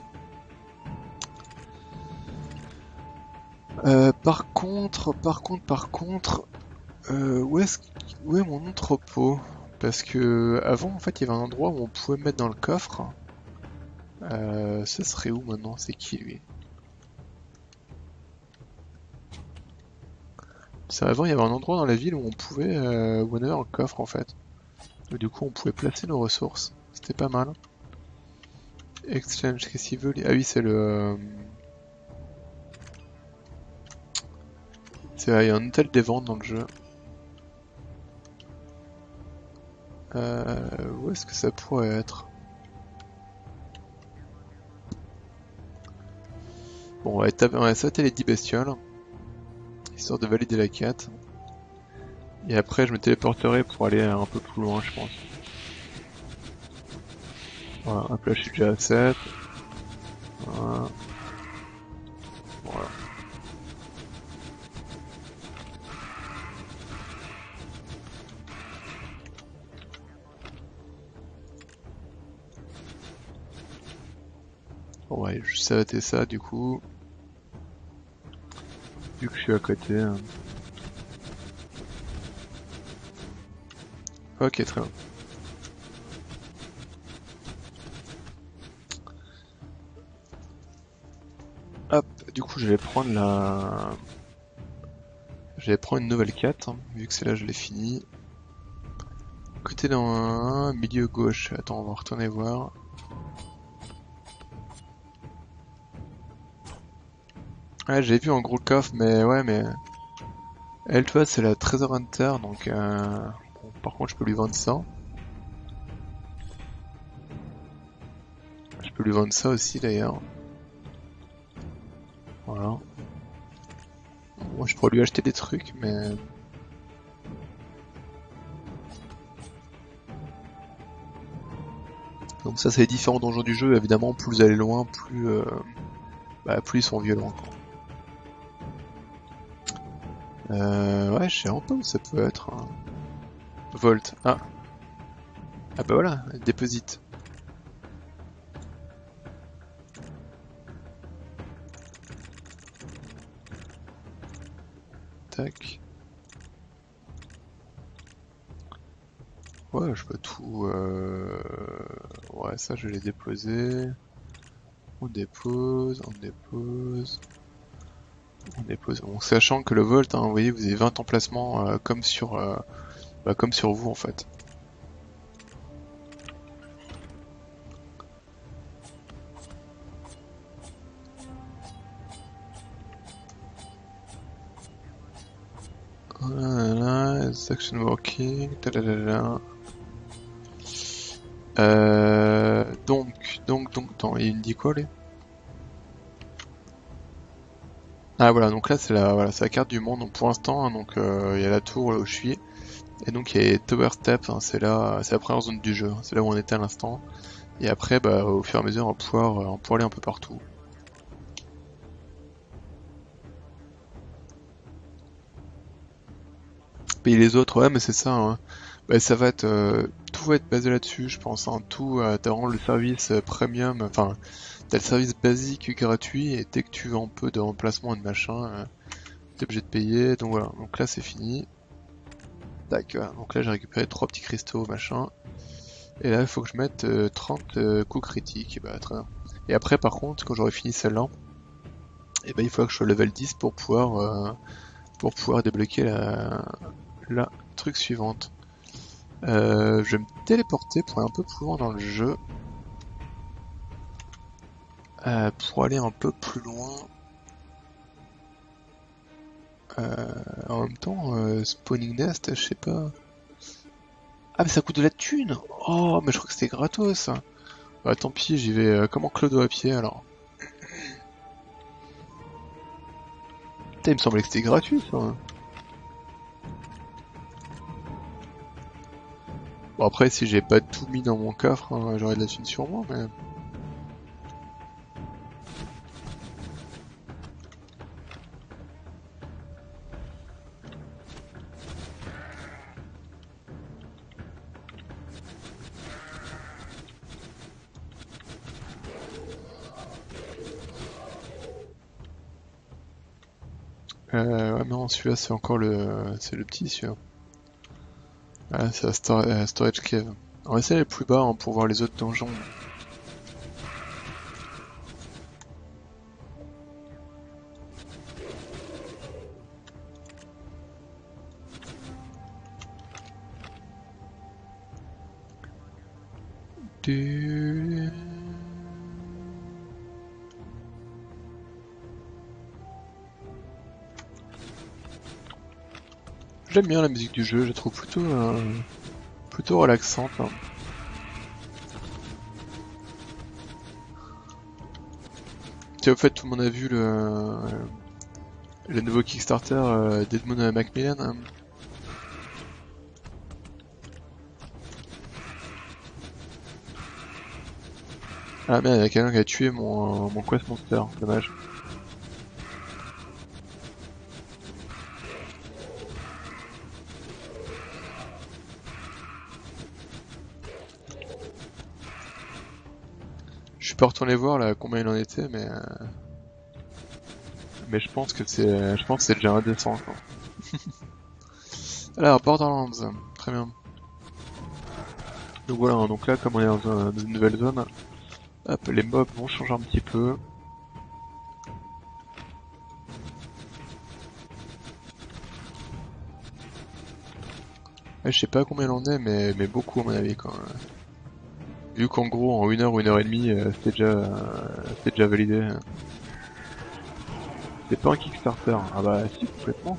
Euh, par contre, par contre, par contre, euh, où est-ce, où est mon entrepôt? Parce que avant en fait il y avait un endroit où on pouvait mettre dans le coffre. Euh, ce serait où maintenant? C'est qui lui? Ça, avant, il y avait un endroit dans la ville où on pouvait, euh, où on avait un coffre en fait. Et du coup, on pouvait placer nos ressources. C'était pas mal. Exchange, qu'est-ce qu'il veut lui? Ah oui, c'est le... euh, c'est il y a un hôtel des ventes dans le jeu. Euh, où est-ce que ça pourrait être? Bon, on va, étape- on va sauter les dix bestioles, histoire de valider la quête. Et après, je me téléporterai pour aller un peu plus loin, je pense. Voilà, hop là, je suis déjà à sept. Voilà. Voilà. Bon, ouais, je savais ça du coup. Vu que je suis à côté. hein. Ok, très bien. Hop, du coup, je vais prendre la... Je vais prendre une nouvelle quête, hein, vu que celle-là, je l'ai finie. Côté dans un milieu gauche. Attends, on va retourner voir. Ouais, j'ai vu en gros le coffre, mais ouais, mais... Elle, tu vois, c'est la Treasure Hunter, donc... Euh... Bon, par contre, je peux lui vendre ça. Je peux lui vendre ça aussi, d'ailleurs. Voilà. Moi, je pourrais lui acheter des trucs, mais... Donc ça, c'est les différents donjons du jeu, évidemment, plus vous allez loin, plus... Euh... Bah, plus ils sont violents, quoi. Euh... Ouais, je sais un peu où ça peut être. Hein. Volt. Ah. Ah bah voilà, déposite. Tac. Ouais, je peux tout... Euh... Ouais, ça, je vais les déposer. On dépose, on dépose... On dépose. Bon, sachant que le Volt, hein, vous voyez, vous avez vingt emplacements euh, comme sur... Euh... Bah, comme sur vous, en fait. Voilà, section working, tadadada. Euh, donc, donc, donc, attends, il me dit quoi, lui? Ah voilà, donc là c'est la, voilà, c'est la carte du monde. Donc pour l'instant, hein, donc euh, il y a la tour là où je suis, et donc il y a Tower Step. Hein, c'est là, c'est la première zone du jeu. C'est là où on était à l'instant. Et après, bah, au fur et à mesure, on va pouvoir, euh, on pourra aller un peu partout. Payer les autres, ouais, mais c'est ça. Hein. Bah, ça va être, euh, tout va être basé là-dessus, je pense. Hein. Tout, euh, t'as vraiment le service euh, premium. Enfin, t'as le service basique gratuit, et dès que tu veux un peu de remplacement et de machin, euh, t'es obligé de payer. Donc voilà. Donc là, c'est fini. Tac. Voilà. Donc là, j'ai récupéré trois petits cristaux, machin. Et là, il faut que je mette euh, trente euh, coups critiques. Et bah, très bien. Et après, par contre, quand j'aurai fini celle-là, et ben il faut que je sois level dix pour pouvoir, euh, pour pouvoir débloquer la, la truc suivante. Euh, je vais me téléporter pour aller un peu plus loin dans le jeu. Euh, pour aller un peu plus loin. Euh, en même temps, euh, Spawning Nest, je sais pas. Ah, mais ça coûte de la thune! Oh, mais je crois que c'était gratos! Bah, tant pis, j'y vais euh, comme en clodo à pied alors. Putain, il me semblait que c'était gratuit ça! Bon, après, si j'ai pas tout mis dans mon coffre, hein, j'aurais de la thune sur moi, mais. Euh, ouais, non, celui-là, c'est encore le. C'est le petit, celui-là. Ah, c'est la stor- euh, Storage Cave. On va essayer d'aller plus bas hein, pour voir les autres donjons. Du... J'aime bien la musique du jeu, je la trouve plutôt, euh, plutôt relaxante. Hein. Tiens, au fait, tout le monde a vu le, le nouveau Kickstarter euh, d'Edmund Macmillan. Hein. Ah merde, il y a quelqu'un qui a tué mon, mon Quest Monster, dommage. Je suis pas retourné voir là combien il en était, mais euh... mais je pense que c'est, je pense que c'est déjà indécent quoi. Alors Borderlands, très bien. Donc voilà, hein, donc là comme on est dans une nouvelle zone, hop, les mobs vont changer un petit peu. Ouais, je sais pas combien il en est, mais, mais beaucoup à mon avis quand même. Vu qu'en gros en une heure ou une heure et demie, euh, c'était déjà, euh, c'était déjà validé. C'est pas un Kickstarter, ah bah si complètement.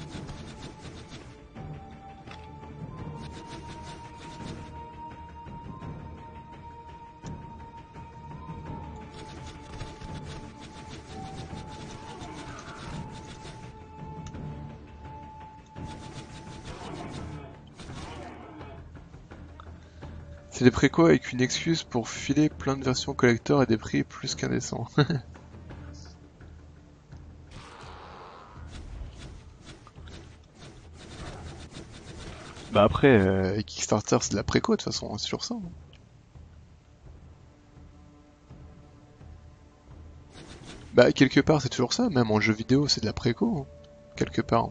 C'est des précos avec une excuse pour filer plein de versions collector à des prix plus qu'indécents. Bah après, euh, Kickstarter c'est de la préco de toute façon, c'est toujours ça. Hein. Bah quelque part c'est toujours ça, même en jeu vidéo c'est de la préco, hein, quelque part.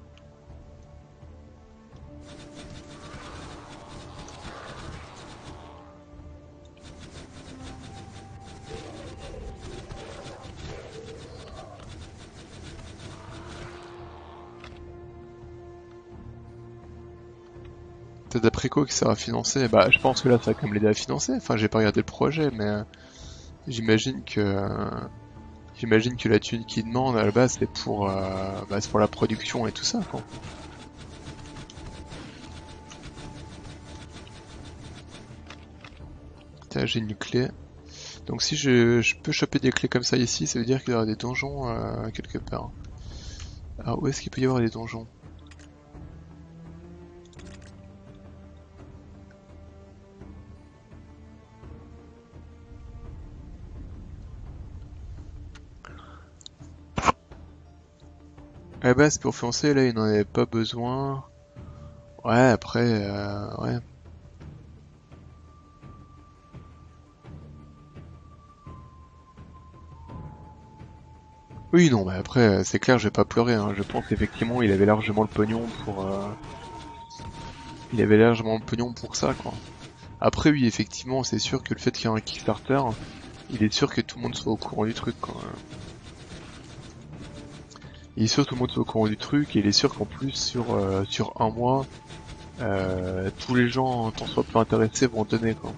T'as de la préco qui sert à financer, bah je pense que là ça va quand même l'aider à financer, enfin j'ai pas regardé le projet mais euh, j'imagine que euh, j'imagine que la thune qu'il demande à la base c'est pour, euh, bah, c'est pour la production et tout ça quoi. Tiens, j'ai une clé. Donc si je, je peux choper des clés comme ça ici, ça veut dire qu'il y aura des donjons euh, quelque part. Alors où est-ce qu'il peut y avoir des donjons? À la base pour foncer là il n'en avait pas besoin. Ouais après euh, ouais. Oui non mais après c'est clair je vais pas pleurer hein. Je pense qu'effectivement il avait largement le pognon pour euh... il avait largement le pognon pour ça quoi. Après oui effectivement c'est sûr que le fait qu'il y ait un Kickstarter, il est sûr que tout le monde soit au courant du truc quoi. Il est sûr que tout le monde soit au courant du truc et il est sûr qu'en plus sur euh, sur un mois euh, tous les gens tant soit peu intéressés vont donner quoi.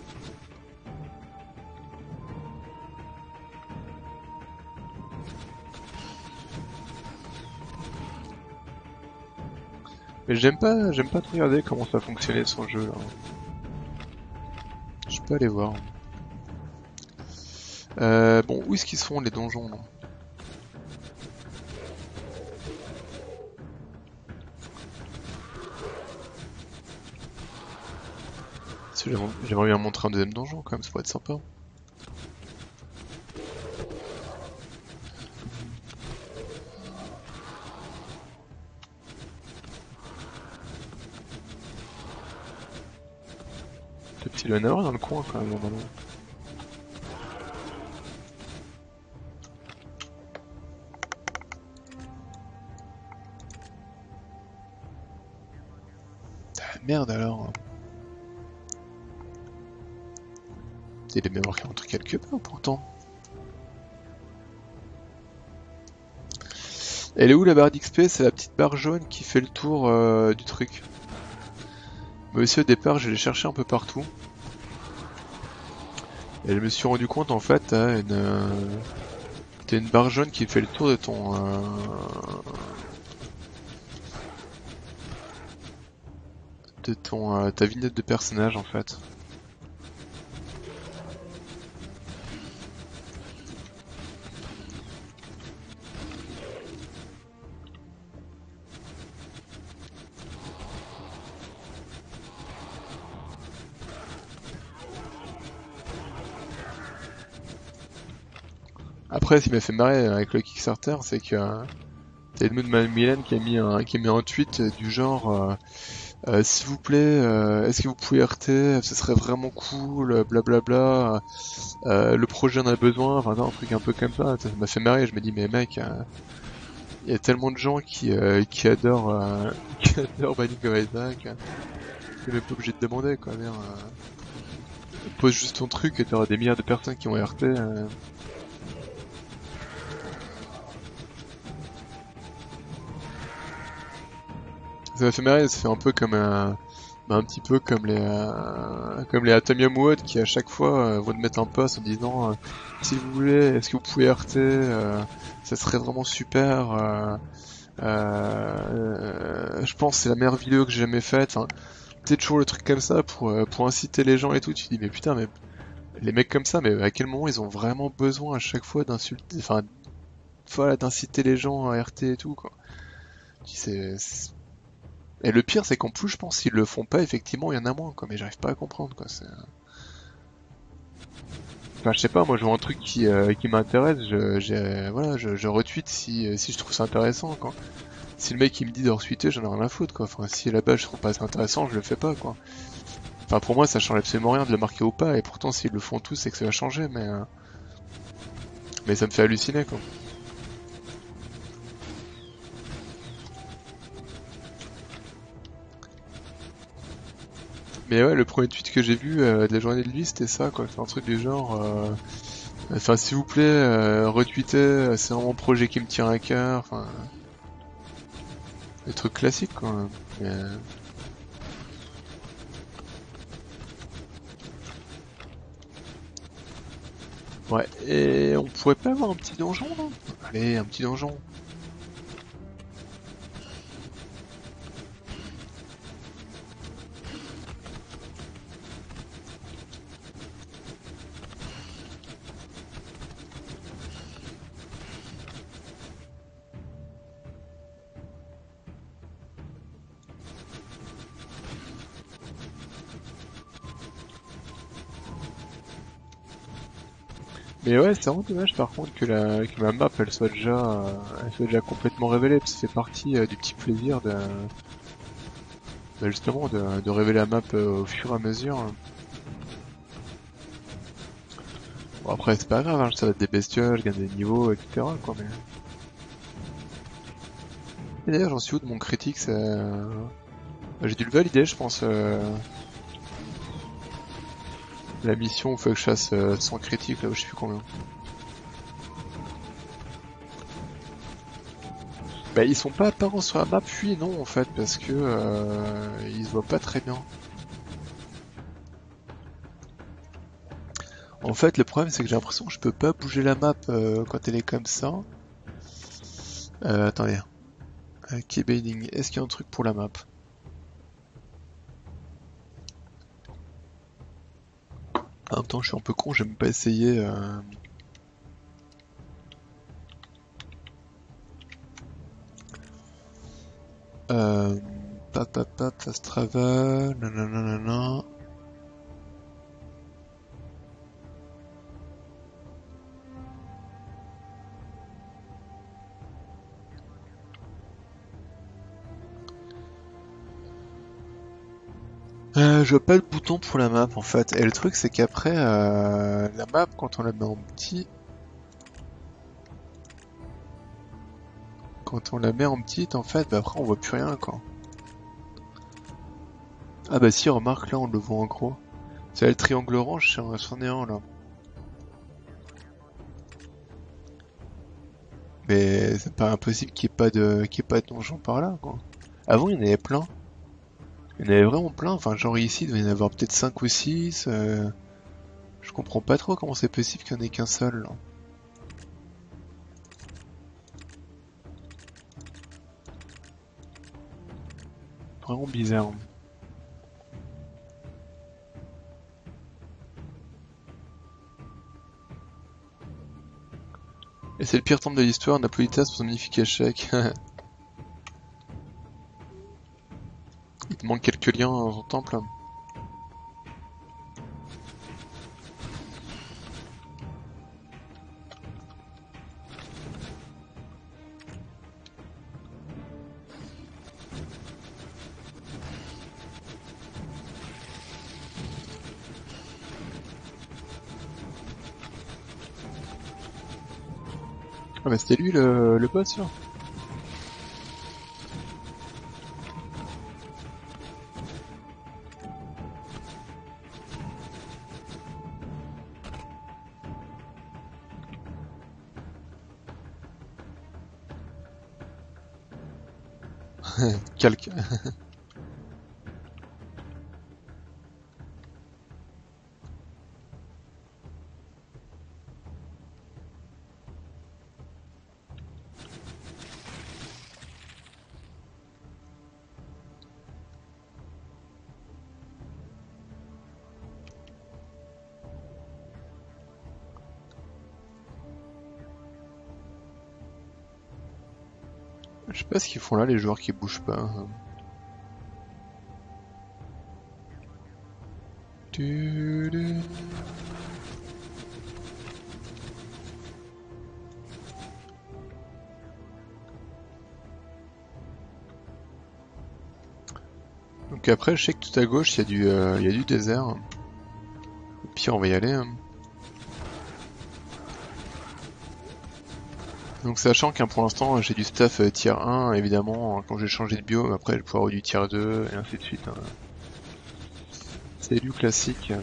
Mais j'aime pas j'aime pas trop regarder comment ça fonctionnait son jeu là. Je peux aller voir. Euh, bon, où est-ce qu'ils se font les donjons non? J'aimerais bien montrer un deuxième donjon quand même, ça pourrait être sympa. Le petit Léonard dans le coin quand même normalement. Ah, merde alors. Il est bien marqué un truc quelque part pourtant. Elle est où la barre d'X P? C'est la petite barre jaune qui fait le tour euh, du truc. Mais aussi au départ je l'ai cherché un peu partout. Et je me suis rendu compte en fait, t'as une, euh, t'as une barre jaune qui fait le tour de ton, euh, de ton, euh, ta vignette de personnage en fait. Après, ce qui m'a fait marrer avec le Kickstarter, c'est que euh, t'as Edmund Macmillan qui a mis un, qui a mis un tweet du genre euh, euh, s'il vous plaît, euh, est-ce que vous pouvez R T, ce serait vraiment cool, blablabla, euh, le projet en a besoin, enfin un truc un peu comme ça, ça m'a fait marrer, je me dis mais mec, il euh, y a tellement de gens qui, euh, qui adorent euh, qui adorent Binding of Isaac, t'es même pas obligé de demander quoi, dire, euh, pose juste ton truc et t'auras des milliards de personnes qui vont R T. Euh, Ça m'a fait marrer, ça fait un peu comme un, bah, un petit peu comme les euh, comme les Atomium Wood qui à chaque fois euh, vont te mettre un post en disant euh, si vous voulez, est-ce que vous pouvez R T, euh, ça serait vraiment super. Euh, euh, je pense que c'est la meilleure vidéo que j'ai jamais faite. Enfin, peut-être toujours le truc comme ça pour euh, pour inciter les gens et tout. Tu te dis mais putain mais les mecs comme ça, mais à quel moment ils ont vraiment besoin à chaque fois d'insulter, enfin voilà, d'inciter les gens à R T et tout quoi. C'est Et le pire, c'est qu'en plus, je pense s'ils le font pas, effectivement, il y en a moins, quoi. Mais j'arrive pas à comprendre, quoi. C'est... Enfin, je sais pas, moi, je vois un truc qui, euh, qui m'intéresse, je, j'ai, voilà, je, je retweet si, euh, si je trouve ça intéressant, quoi. Si le mec il me dit de retweeter, j'en ai rien à foutre, quoi. Enfin, si là-bas je trouve pas ça intéressant, je le fais pas, quoi. Enfin, pour moi, ça change absolument rien de le marquer ou pas, et pourtant, s'ils le font tous, c'est que ça va changer, mais, euh, mais ça me fait halluciner, quoi. Mais ouais, le premier tweet que j'ai vu euh, de la journée de lui, c'était ça, quoi. C'est un truc du genre. Euh, Enfin, s'il vous plaît, euh, retweetez, euh, c'est vraiment un projet qui me tient à cœur. Enfin, des trucs classiques, quoi. Mais, euh, ouais, et on pourrait pas avoir un petit donjon, là? Allez, un petit donjon. Mais ouais, c'est vraiment dommage par contre que la que ma map elle soit déjà euh, elle soit déjà complètement révélée, parce que ça fait partie euh, du petit plaisir de bah, justement de, de révéler la map euh, au fur et à mesure. Bon après c'est pas grave, hein, ça va être des bestioles, je gagne des niveaux, et cetera quoi mais. Et d'ailleurs j'en suis où de mon critique ça... Bah, j'ai dû le valider je pense euh, la mission où il faut que je fasse euh, cent critiques là où je sais plus combien. Bah ils sont pas apparents sur la map, puis non en fait parce que euh, ils se voient pas très bien. En fait, le problème, c'est que j'ai l'impression que je peux pas bouger la map euh, quand elle est comme ça. Euh, attendez. Euh, Keybaiting, est-ce qu'il y a un truc pour la map? En même temps, je suis un peu con, j'ai même pas essayé. Euh... Euh... Pap, pap, pap, fast travel, nanana. Euh, je vois pas le bouton pour la map en fait. Et le truc, c'est qu'après, euh, la map, quand on la met en petit, quand on la met en petite, en fait, bah après on voit plus rien quoi. Ah bah si, remarque là, on le voit en gros. C'est le triangle orange, c'en est un là. Mais c'est pas impossible qu'il n'y ait pas de qu'il y ait pas de donjon par là quoi. Avant il y en avait plein. Il y en avait vraiment plein. Enfin genre ici il doit y en avoir peut-être cinq ou six. Euh... Je comprends pas trop comment c'est possible qu'il n'y en ait qu'un seul là. Vraiment bizarre. Et c'est le pire temple de l'histoire, Napolitas pour son magnifique échec. Il te manque quelques liens dans ton temple. Ah bah c'était lui le, le boss là. Calque. Je sais pas ce qu'ils font là les joueurs qui bougent pas. Du, du. Donc après je sais que tout à gauche il y a du euh, il y a du désert. Au pire on va y aller. Hein. Donc sachant qu'un pour l'instant j'ai du staff euh, tier un évidemment quand j'ai changé de biome après je vais pouvoir avoir du tier deux et ainsi de suite. Hein. C'est du classique.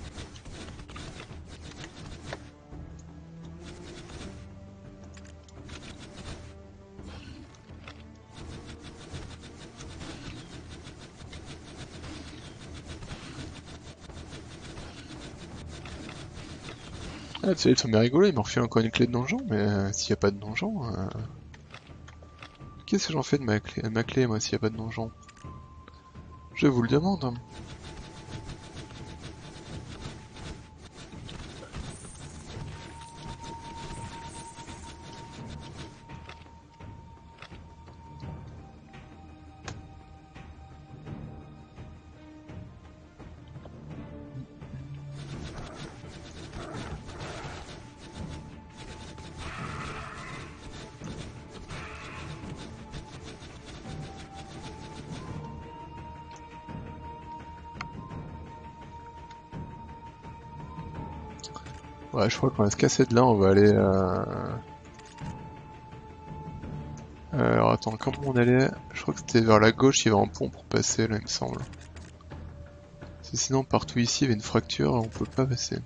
Ah tu sais ils sont bien rigolos, ils m'ont refait encore une clé de donjon mais euh, s'il n'y a pas de donjon... Euh... Qu'est-ce que j'en fais de ma clé, ma clé moi s'il n'y a pas de donjon? Je vous le demande. Hein. Ouais, je crois qu'on va se casser de là, on va aller... Euh... Euh, alors attends, comment on allait? Je crois que c'était vers la gauche, il y avait un pont pour passer là, il me semble. Parce que sinon, partout ici, il y avait une fracture, on peut pas passer.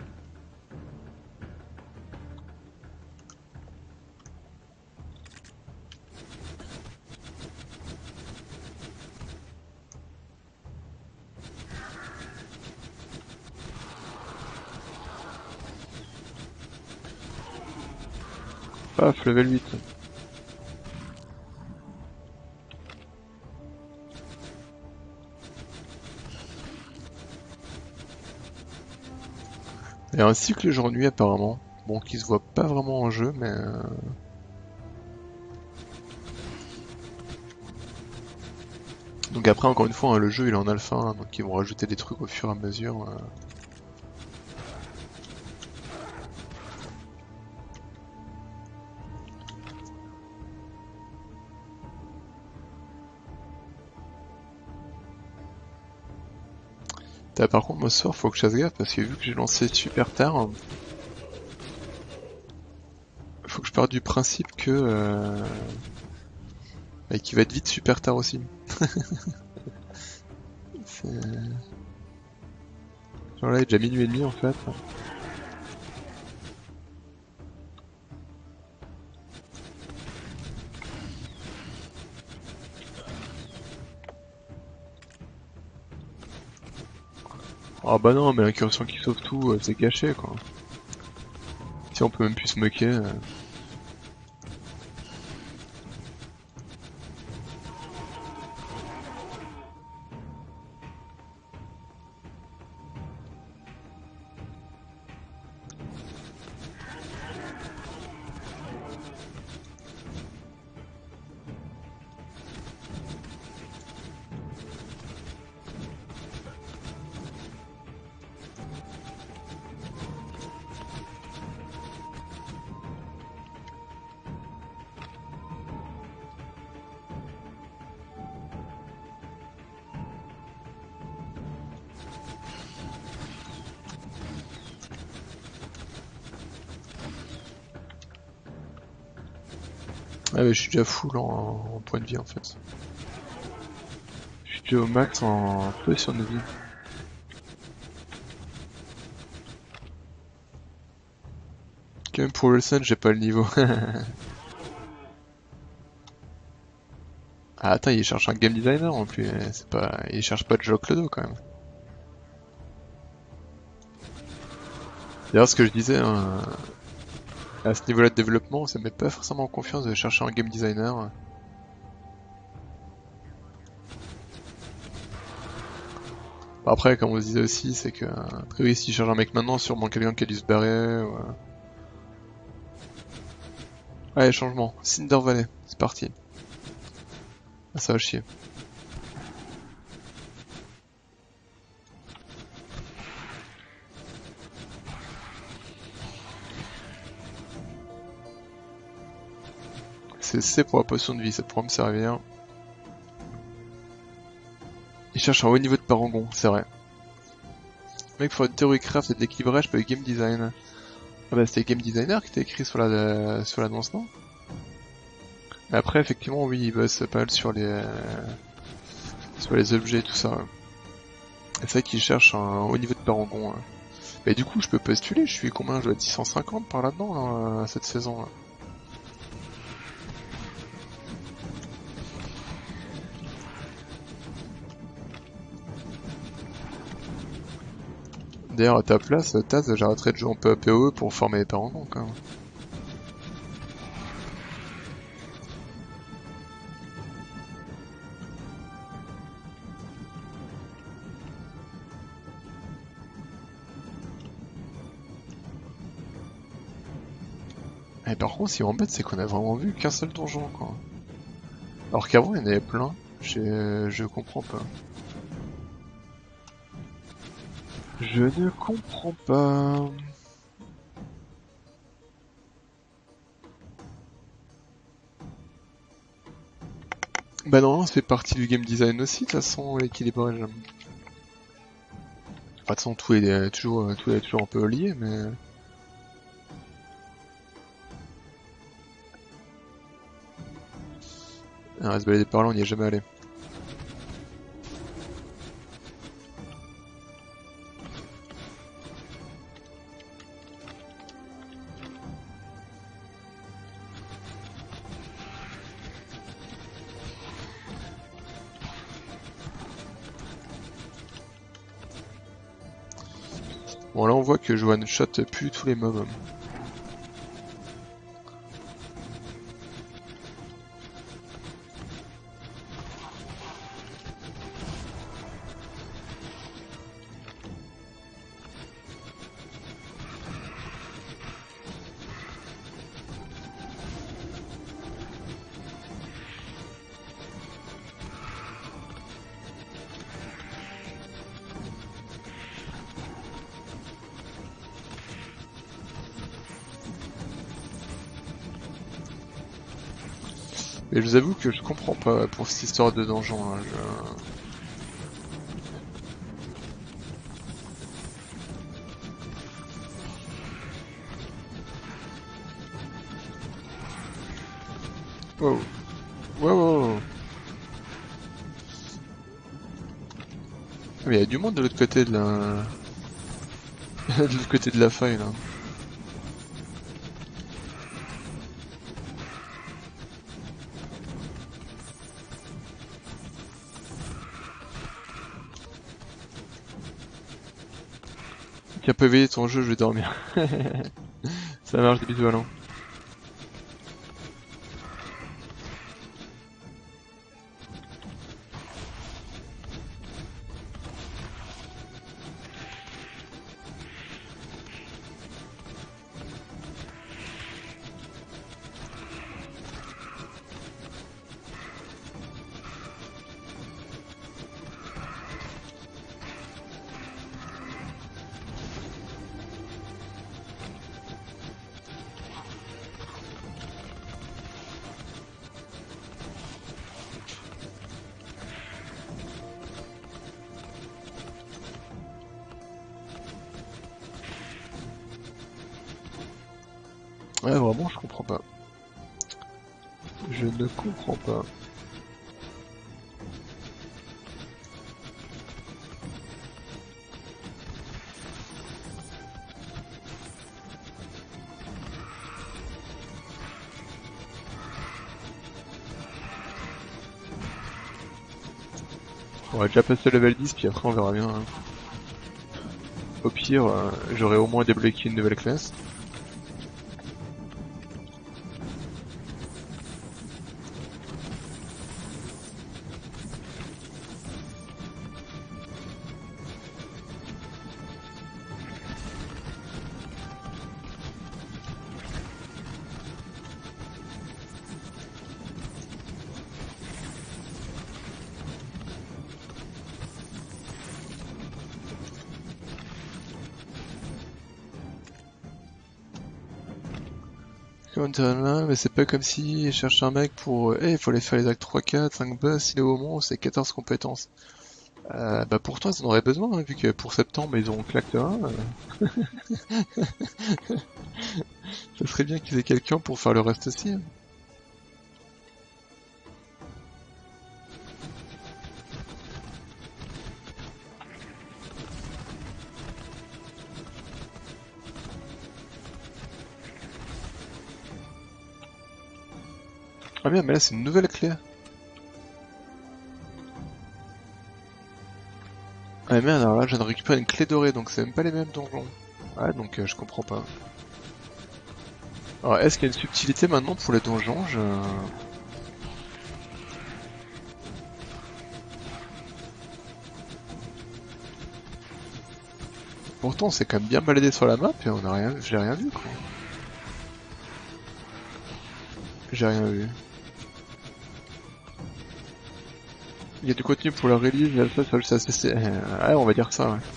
Paf, level huit. Il y a un cycle jour-nuit apparemment. Bon, qui se voit pas vraiment en jeu, mais... Euh... Donc après, encore une fois, hein, le jeu il est en alpha, hein, donc ils vont rajouter des trucs au fur et à mesure. Euh... T'as, par contre, moi ce soir, faut que je fasse gaffe, parce que vu que j'ai lancé super tard, faut que je parte du principe que... Euh... Et qu'il va être vite super tard aussi. C'est... Genre là, il est déjà minuit et demi en fait. Ah bah non, mais l'incursion qui sauve tout, euh, c'est gâché quoi. Si on peut même plus se moquer. Euh... Ah mais je suis déjà full en, en point de vie en fait. Je suis déjà au max en position de vie. Quand même pour le Sun, j'ai pas le niveau. Ah attends, il cherche un game designer en plus, c'est pas, il cherche pas de Joe Clodo quand même. D'ailleurs ce que je disais, hein, à ce niveau-là de développement, ça me met pas forcément en confiance de chercher un game designer. Après, comme on se disait aussi, c'est que, a priori, s'il cherche un mec maintenant, sûrement quelqu'un qui a dû se barrer. Ou... Allez, changement. Cinder Valley, c'est parti. Ah, ça va chier. C'est C pour la potion de vie, ça pourra me servir. Il cherche un haut niveau de parangon, c'est vrai. Mec, faut être theory craft et de l'équilibrage, pas du game design. Ah bah c'était game designer qui t'a écrit sur la sur l'annonce, non? Mais après, effectivement, oui, il bosse pas mal sur les euh, sur les objets et tout ça. C'est vrai qu'il cherche un haut niveau de parangon. Hein. Mais du coup, je peux postuler, je suis combien? Je dois être six cent cinquante par là-dedans, là, cette saison. Là. D'ailleurs, à ta place, Taz, j'arrêterai de jouer en P A P O E pour former les parangons, quand même. Et par contre, ce qui m'embête, c'est qu'on a vraiment vu qu'un seul donjon, quoi. Alors qu'avant, il y en avait plein. Je, je comprends pas. Je ne comprends pas. Bah non, ça fait partie du game design aussi, de toute façon, l'équilibrage. Enfin, de toute façon, tout est toujours, tout est toujours un peu lié, mais... Ah, à se balader par là, on n'y est jamais allé. Bon, là, on voit que je one-shot plus tous les mobs. Mais je vous avoue que je comprends pas pour cette histoire de donjon. Hein, je... Wow. Wow, wow, wow. Mais il y a du monde de l'autre côté de la... de l'autre côté de la faille, là. Qui a pas éveillé ton jeu, je vais dormir. Ça marche, des bisous Alain. Ouais, vraiment, je comprends pas. Je ne comprends pas. On va déjà passer le level dix, puis après on verra bien. Hein. Au pire, euh, j'aurai au moins débloqué une nouvelle classe. Mais c'est pas comme si je cherche un mec pour... Eh, hey, il faut aller faire les actes trois, quatre, cinq boss, il est au moins, c'est quatorze compétences. Euh, bah pourtant ils en auraient besoin, hein, vu que pour septembre ils auront claque un. Euh... Ça serait bien qu'ils aient quelqu'un pour faire le reste aussi. Hein. Ah bien, mais là c'est une nouvelle clé. Ah merde, alors là je viens de récupérer une clé dorée, donc c'est même pas les mêmes donjons. Ouais, donc euh, je comprends pas. Alors est-ce qu'il y a une subtilité maintenant pour les donjons? Je... Pourtant on s'est quand même bien baladé sur la map et on a rien... j'ai rien vu quoi. J'ai rien vu. Il y a du contenu pour la release, ça, ça, ça, ça, c'est... Ouais, on va dire ça, ouais.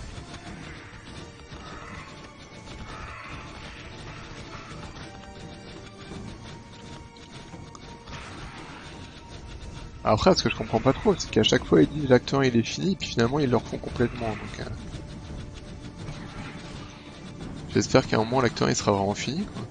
Après, ce que je comprends pas trop, c'est qu'à chaque fois ils disent l'acte un il est fini, puis finalement ils le refont complètement, donc... Euh... J'espère qu'à un moment l'acte un il sera vraiment fini, quoi.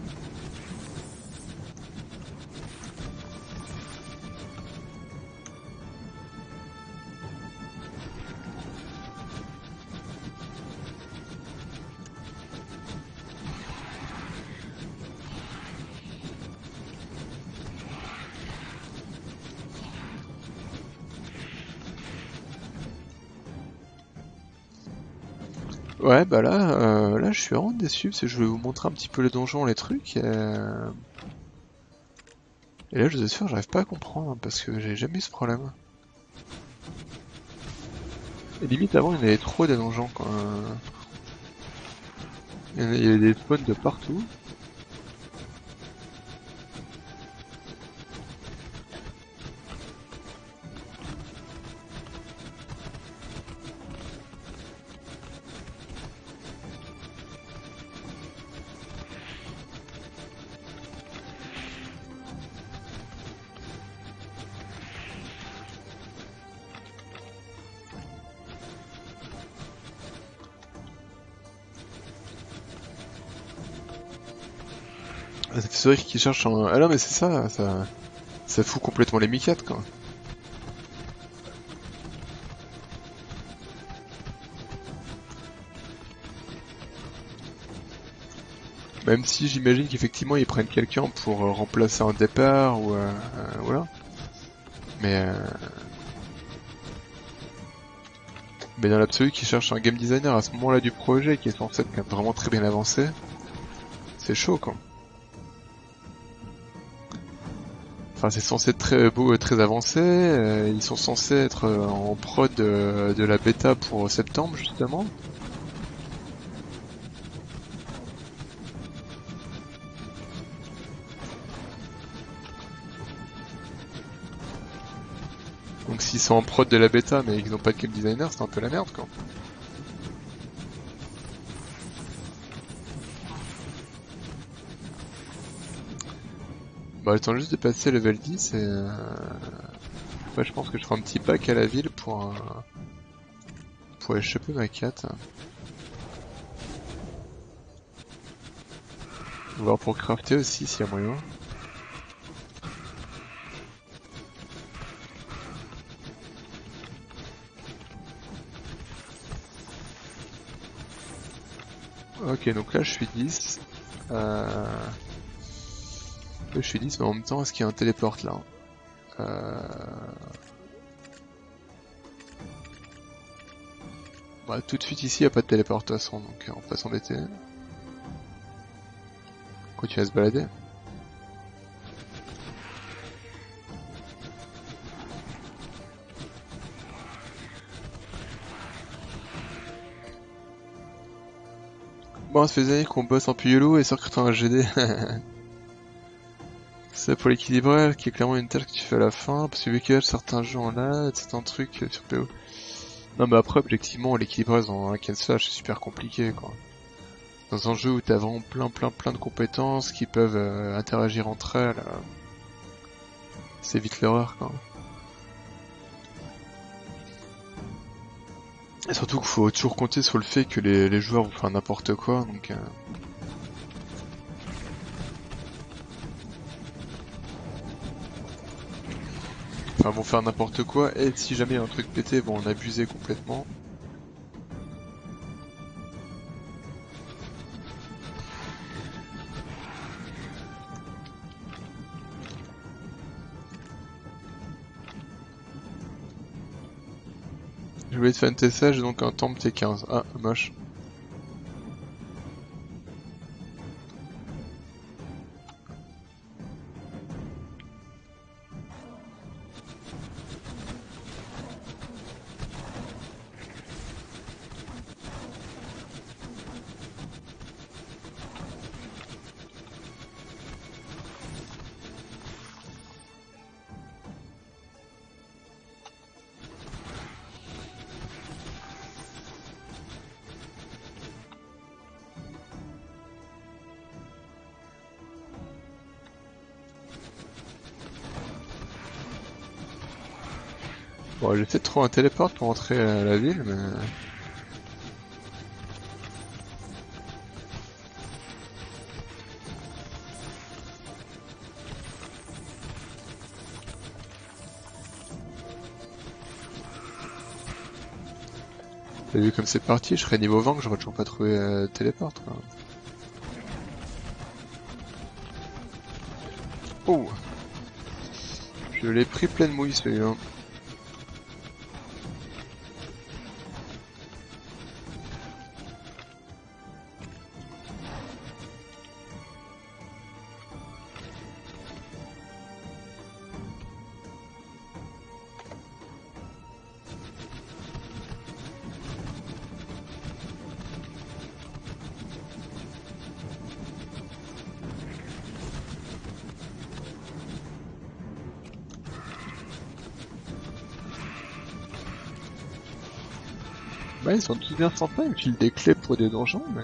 Ouais, bah là, euh, là je suis vraiment déçu, parce que je vais vous montrer un petit peu les donjons, les trucs, et... Euh... Et là, je vous assure, j'arrive pas à comprendre, parce que j'ai jamais eu ce problème. Et limite, avant, il y en avait trop des donjons, quoi. Il y avait des spawns de partout. C'est vrai qu'ils cherchent un... Ah non mais c'est ça, ça, ça fout complètement les micates quoi. Même si j'imagine qu'effectivement ils prennent quelqu'un pour euh, remplacer un départ ou euh, euh, voilà. Mais euh... Mais dans l'absolu, qui cherche un game designer à ce moment-là du projet, qui est censé être quand même vraiment très bien avancé, c'est chaud quoi. Enfin, c'est censé être très beau, très avancé. Euh, ils sont censés être euh, en prod de, de la bêta pour septembre justement. Donc s'ils sont en prod de la bêta mais qu'ils n'ont pas de game designer, c'est un peu la merde quoi. Bah, j'attends juste de passer level dix et... Euh... Ouais, je pense que je ferai un petit pack à la ville pour... Euh... pour aller choper ma cat. On va voir pour crafter aussi s'il y a moyen. Ok, donc là je suis dix. Euh... Je suis dix, mais en même temps, est-ce qu'il y a un téléporte là? euh... Bah, tout de suite ici, il n'y a pas de téléportation, donc on va pas s'embêter. Continue à se balader. Bon, ça fait des années qu'on bosse en Puyolo et sur un G D. C'est pour l'équilibrage, qui est clairement une tâche que tu fais à la fin, parce que vu qu'il y a certains jeux en là, certains trucs sur P O. Non mais après, objectivement, l'équilibrage en hack and slash c'est super compliqué quoi. Dans un jeu où t'as vraiment plein plein plein de compétences qui peuvent euh, interagir entre elles, euh, c'est vite l'horreur quoi. Et surtout qu'il faut toujours compter sur le fait que les, les joueurs vont faire n'importe quoi, donc... Euh... Enfin, vont faire n'importe quoi, et si jamais il y a un truc pété, vont en abuser complètement. Je voulais te faire un tessage, donc un temple T quinze. Ah, moche. Bon, j'ai peut-être trouvé un téléport pour entrer à la ville, mais... T'as vu comme c'est parti, je serais niveau vingt que j'aurais toujours pas trouvé euh, téléport quoi. Oh, je l'ai pris pleine mouille celui-là. Bah ils sont tous bien sympas, ils me filent des clés pour des donjons, mais...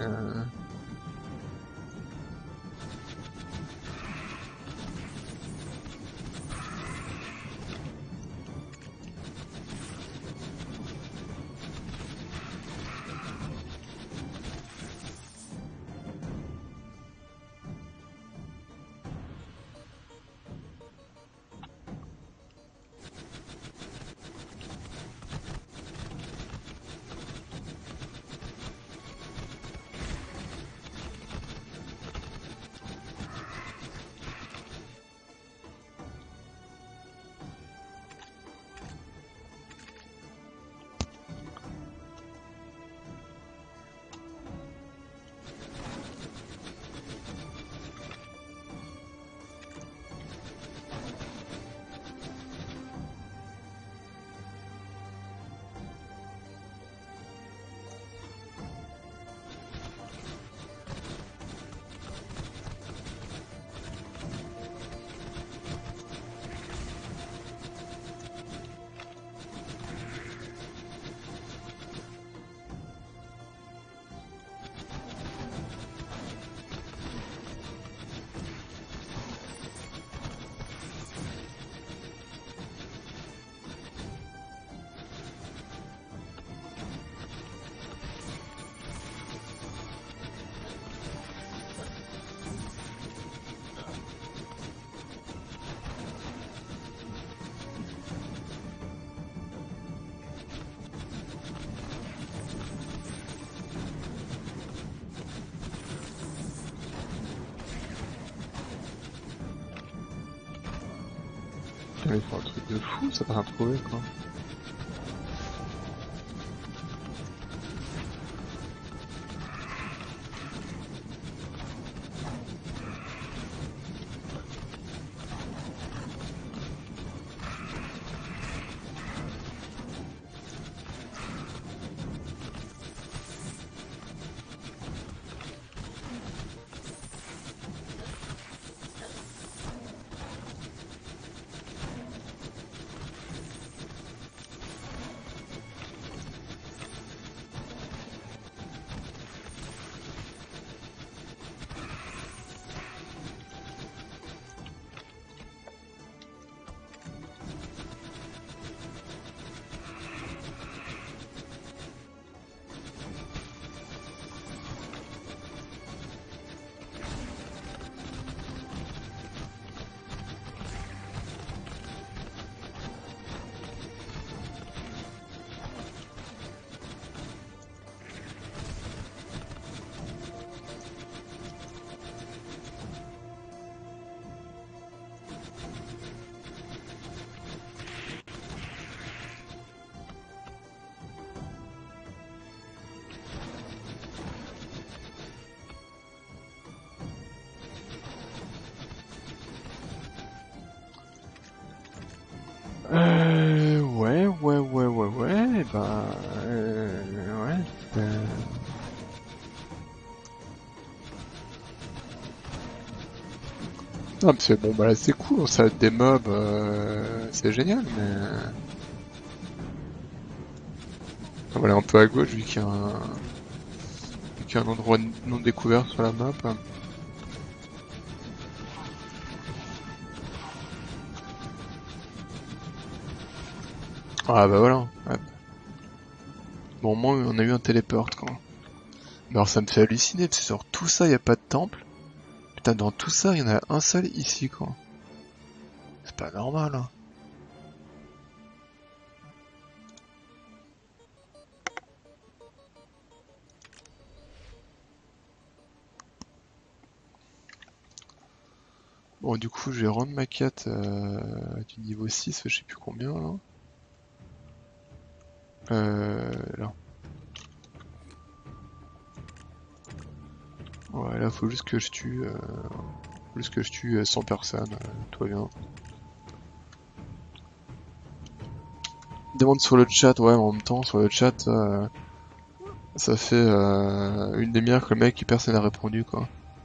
Mais c'est un truc de fou, ça va rien trouver quoi. Euh, ouais, ouais, ouais, ouais, ouais, bah, euh, ouais, euh... Ah, c'est bon, bah là c'est cool, ça va être des mobs, euh, c'est génial, mais... On va aller un peu à gauche vu qu'il y a un, vu qu'il y a un endroit non découvert sur la map. Ah bah voilà. Ouais. Bon, au moins on a eu un téléport quoi. Mais alors ça me fait halluciner, parce que sur tout ça y a pas de temple. Putain, dans tout ça il y en a un seul ici quoi. C'est pas normal hein. Bon du coup je vais rendre ma quête euh, du niveau six, je sais plus combien là. Euh, là. Ouais là faut juste que je tue, euh, juste que je tue euh, cent personnes, euh, tout va bien. Demande sur le chat, ouais en même temps sur le chat euh, ça fait euh, une demi-heure que le mec personne n'a répondu quoi.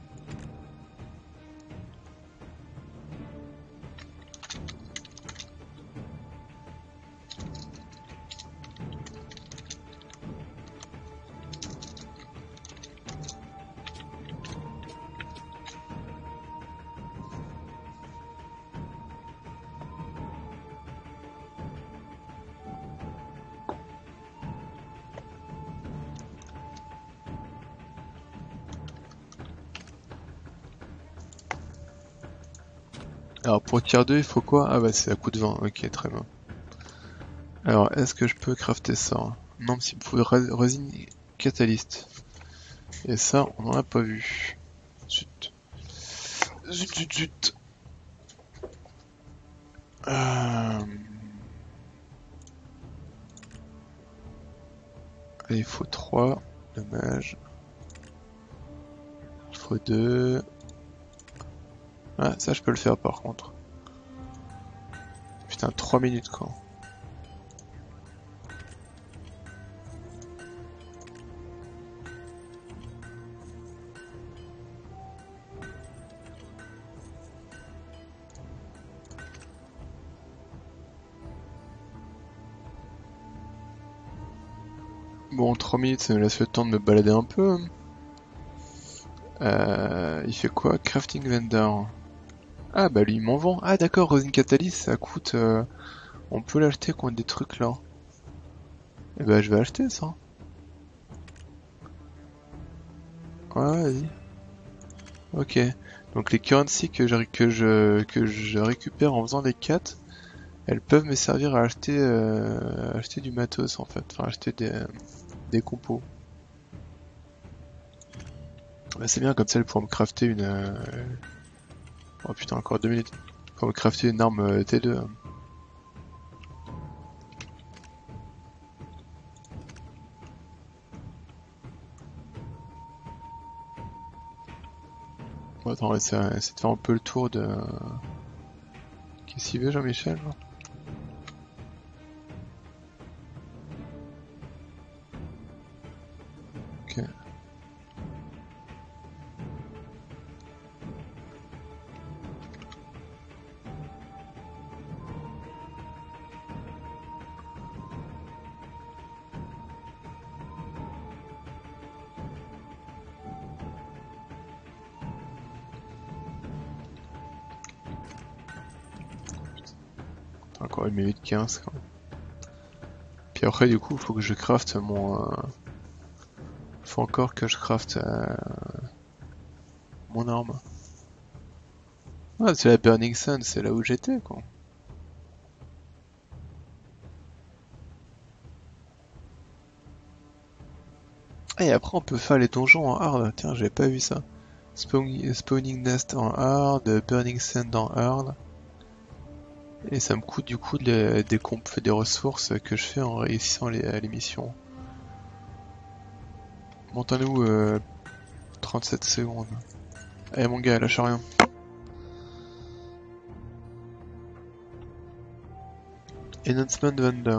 Alors pour tier deux il faut quoi? Ah bah c'est à coup de vingt, ok très bien. Alors est-ce que je peux crafter ça? Non, s'il me faut résine catalyst. Et ça on en a pas vu. Zut. Zut zut zut. Euh... Il faut trois, dommage. Il faut deux. Ah ça je peux le faire par contre. Putain trois minutes quoi. Bon, trois minutes, ça me laisse le temps de me balader un peu. Euh, il fait quoi? Crafting vendor. Ah bah lui il m'en vend. Ah d'accord, Resin Catalyst, ça coûte... Euh, on peut l'acheter contre des trucs là. Et bah je vais acheter ça. Ouais, vas-y. Ok. Donc les currency que je, que je, que je récupère en faisant des quêtes, elles peuvent me servir à acheter, euh, acheter du matos en fait. Enfin acheter des, des compos. Bah, c'est bien, comme ça elles pourront me crafter une... Euh... Oh putain, encore deux minutes. Pour me crafter une arme euh, T deux. Bon, attends, on va essayer essayer de faire un peu le tour de... Qu'est-ce qu'il veut Jean-Michel là? Ok. Encore une minute quinze quand même. Puis après du coup faut que je crafte mon... Euh... Faut encore que je crafte euh... mon arme. Ah c'est la Burning Sun, c'est là où j'étais quoi. Ah et après on peut faire les donjons en hard, tiens j'avais pas vu ça. Spawn... Spawning Nest en hard, Burning Sand en hard. Et ça me coûte du coup des, des, comp... des ressources que je fais en réussissant les, les missions. Montez-nous euh, trente-sept secondes. Eh mon gars, lâche rien. Enhancement Vendor.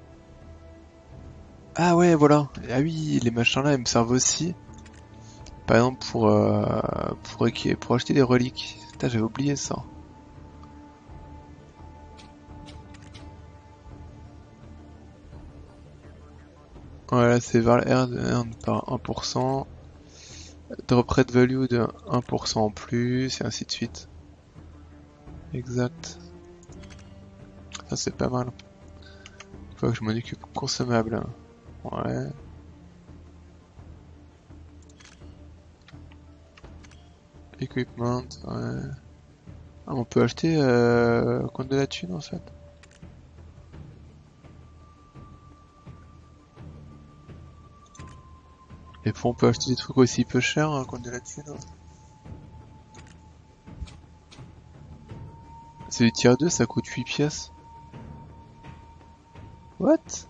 Ah ouais, voilà. Ah oui, les machins là, ils me servent aussi. Par exemple pour euh, pour, pour acheter des reliques. Putain, j'avais oublié ça. Voilà, c'est Val Earn par un pour cent. Drop rate value de un pour cent en plus, et ainsi de suite. Exact. Ça c'est pas mal. Faut que je m'en occupe consommable. Ouais. Equipment, ouais. Ah, on peut acheter euh, compte de la thune en fait. Et puis on peut acheter des trucs aussi peu chers hein, compte de la thune. Hein. C'est du tier deux, ça coûte huit pièces. What?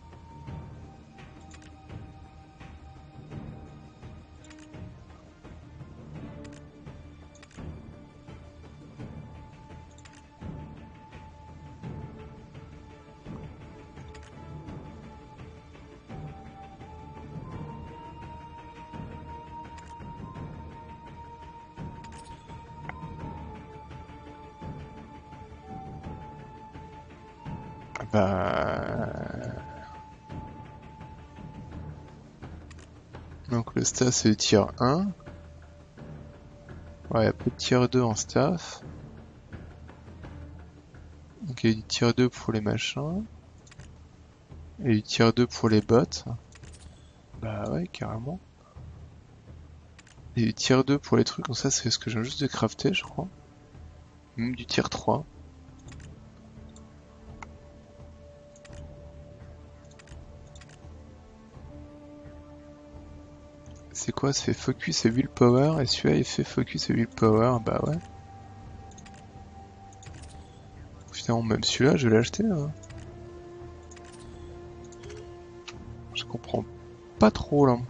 Bah... Donc le staff c'est le tier un. Ouais, y'a peu de tier deux en staff. Donc il y a du tier deux pour les machins. Et du tier deux pour les bots. Bah ouais, carrément. Et du tier deux pour les trucs, donc ça c'est ce que je viens juste de crafter je crois. Même du tier trois. C'est quoi? Ça fait focus et willpower, et celui-là il fait focus et willpower, bah ouais. Finalement même celui-là je vais l'acheter. Hein. Je comprends pas trop là.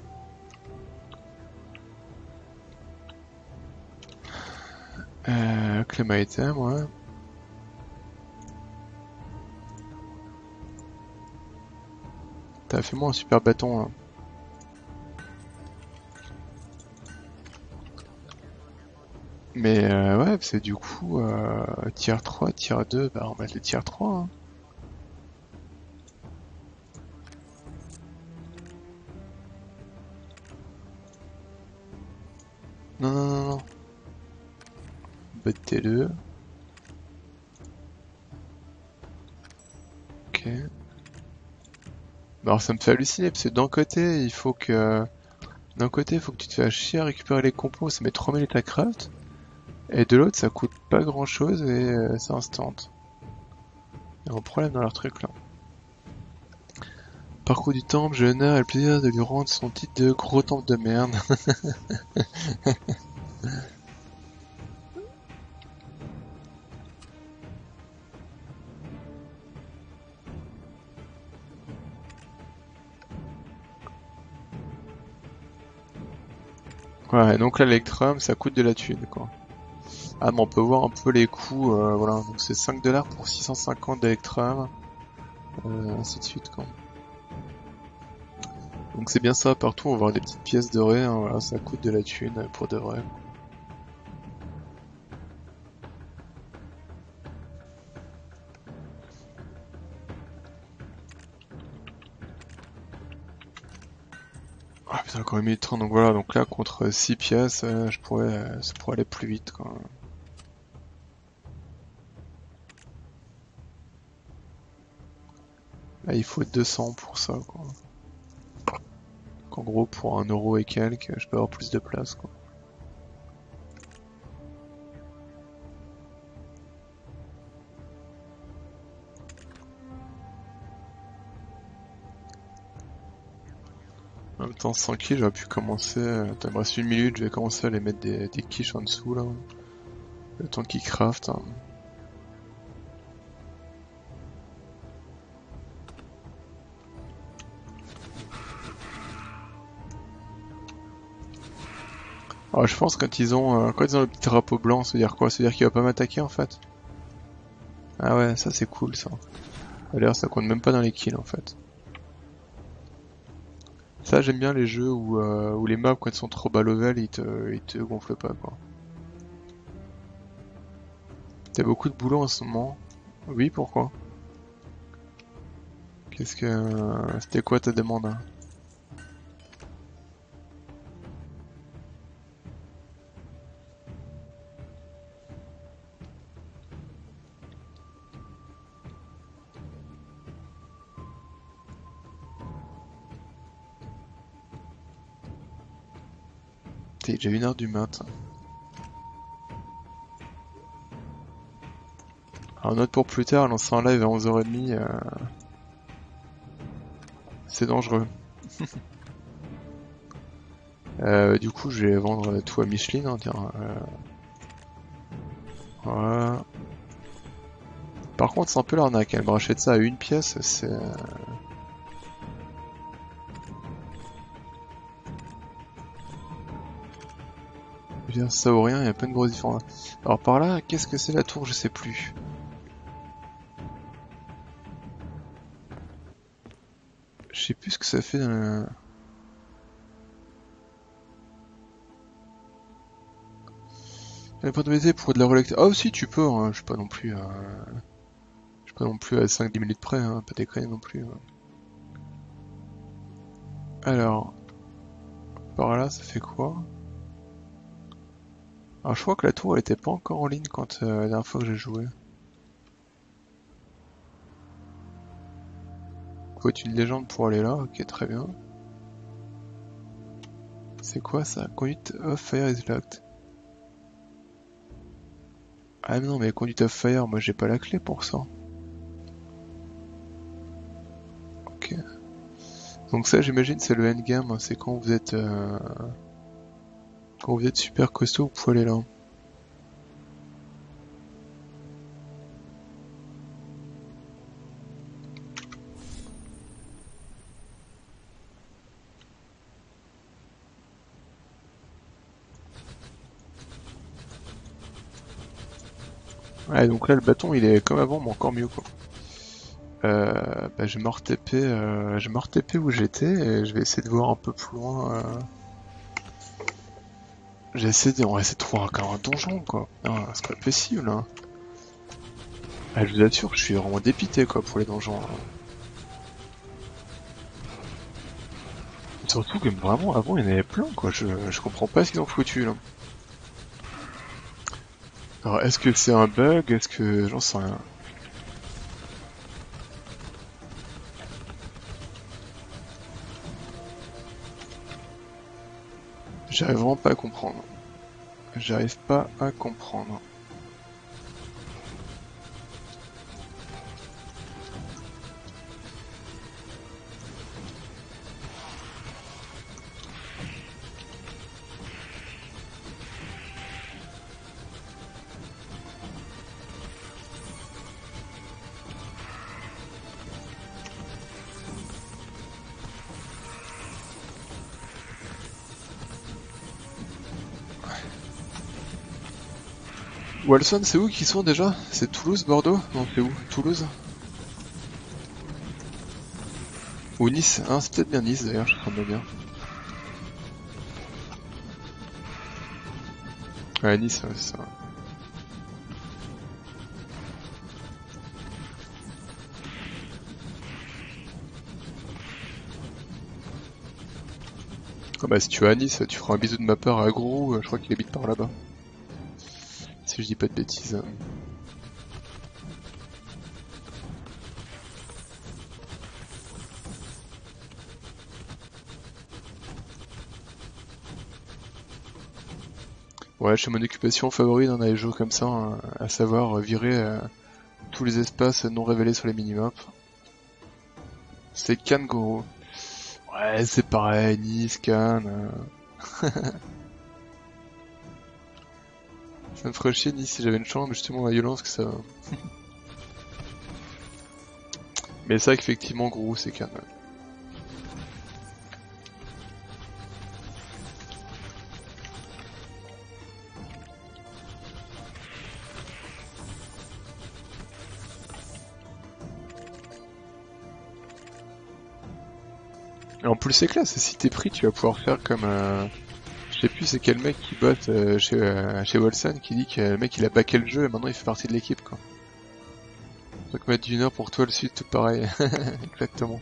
Euh, claim item, ouais. T'as fait moi un super bâton là. Mais euh, ouais, c'est du coup euh, tier trois, tier deux, bah on va mettre le tier trois. Hein. Non, non, non, non. Bot T deux. Ok. Bah alors ça me fait halluciner parce que d'un côté il faut que d'un côté il faut que tu te fasses chier à récupérer les compos, ça met trois minutes à craft. Et de l'autre ça coûte pas grand chose et euh, c'est instant. Il y a un problème dans leur truc là. Parcours du temple, j'ai l'honneur et le plaisir de lui rendre son titre de gros temple de merde. Ouais, donc là l'électrum ça coûte de la thune quoi. Ah mais on peut voir un peu les coûts, euh, voilà, donc c'est cinq dollars pour six cent cinquante d'Electrum, euh, ainsi de suite quoi. Donc c'est bien ça, partout on va voir des petites pièces dorées, hein, voilà, ça coûte de la thune pour de vrai. Ah putain, encore une minute trente, donc voilà, donc là contre six pièces, euh, je pourrais, euh, ça pourrait aller plus vite quoi. Là il faut deux cents pour ça quoi. Donc en gros pour un euro et quelques, je peux avoir plus de place quoi. En même temps, cent kills, j'aurais pu commencer. Attends, il me reste une minute, je vais commencer à les mettre des, des quiches en dessous là. Le temps qu'ils craftent. Hein. Alors, je pense quand ils ont euh, quand ils ont le petit drapeau blanc, ça veut dire quoi? Ça veut dire qu'il va pas m'attaquer en fait? Ah ouais, ça c'est cool ça. D'ailleurs, ça compte même pas dans les kills en fait. Ça, j'aime bien les jeux où, euh, où les mobs, quand ils sont trop bas level, ils te, ils te gonflent pas quoi. T'as beaucoup de boulot en ce moment? Oui, pourquoi? Qu'est-ce que... C'était quoi ta demande? Hein? T'es déjà une heure du mat. Alors note pour plus tard, lancer un live à onze heures trente, euh, c'est dangereux. Euh, du coup, je vais vendre tout à Micheline, hein, tiens. Euh, voilà. Par contre, c'est un peu l'arnaque. Elle me rachète ça à une pièce, c'est... Je veux dire, ça ou rien, il y a pas une grosse différence. Alors par là, qu'est-ce que c'est la tour? Je sais plus. Je sais plus ce que ça fait dans le... J'avais pas de baiser pour de la relecture. Ah aussi, tu peux, hein. Je suis pas non plus à... Je suis pas non plus à cinq dix minutes près, hein. Pas déconner non plus. Hein. Alors... Par là, ça fait quoi? Alors je crois que la tour elle était pas encore en ligne quand euh, la dernière fois que j'ai joué. Faut être une légende pour aller là, ok très bien. C'est quoi ça? Conduit of fire is locked. Ah non mais conduit of fire, moi j'ai pas la clé pour ça. Ok. Donc ça j'imagine c'est le endgame, hein. C'est quand vous êtes euh... quand vous êtes super costaud, vous pouvez aller là. Ouais donc là le bâton il est comme avant mais encore mieux quoi. Euh, bah, je vais me re-T P, euh, je vais me re-T P où j'étais et je vais essayer de voir un peu plus loin. Euh... J'ai essayé de... On va essayer de trouver encore un donjon quoi. Non, c'est pas possible hein. Ah, je vous assure, je suis vraiment dépité quoi pour les donjons. Hein. Surtout que vraiment avant il y en avait plein quoi, je, je comprends pas ce qu'ils ont foutu là. Alors est-ce que c'est un bug? Est-ce que... J'en sais rien. J'arrive vraiment pas à comprendre. J'arrive pas à comprendre. Walson, c'est où qu'ils sont déjà? C'est Toulouse, Bordeaux? Non, c'est où? Toulouse? Ou Nice? Hein, c'est peut-être bien Nice d'ailleurs, je crois bien. Ouais, Nice, ouais, c'est ça. Oh bah si tu vas à Nice, tu feras un bisou de ma part à Grou, je crois qu'il habite par là-bas. Si je dis pas de bêtises. Ouais, c'est mon occupation favorite dans les jeux comme ça, hein, à savoir virer euh, tous les espaces non révélés sur les minimaps. C'est Cannes, gros. Ouais, c'est pareil, Nice, Cannes. Euh... ça me ferait chier Nice si j'avais une chance, mais justement la violence que ça... mais c'est vrai qu'effectivement, gros, c'est Cannes. Ouais. Et en plus c'est classe, si t'es pris tu vas pouvoir faire comme... Euh... Je sais plus c'est quel mec qui botte euh, chez, euh, chez Wolsan qui dit que le mec il a backé le jeu et maintenant il fait partie de l'équipe quoi. Donc mettre du nord pour toi le sud tout pareil, exactement.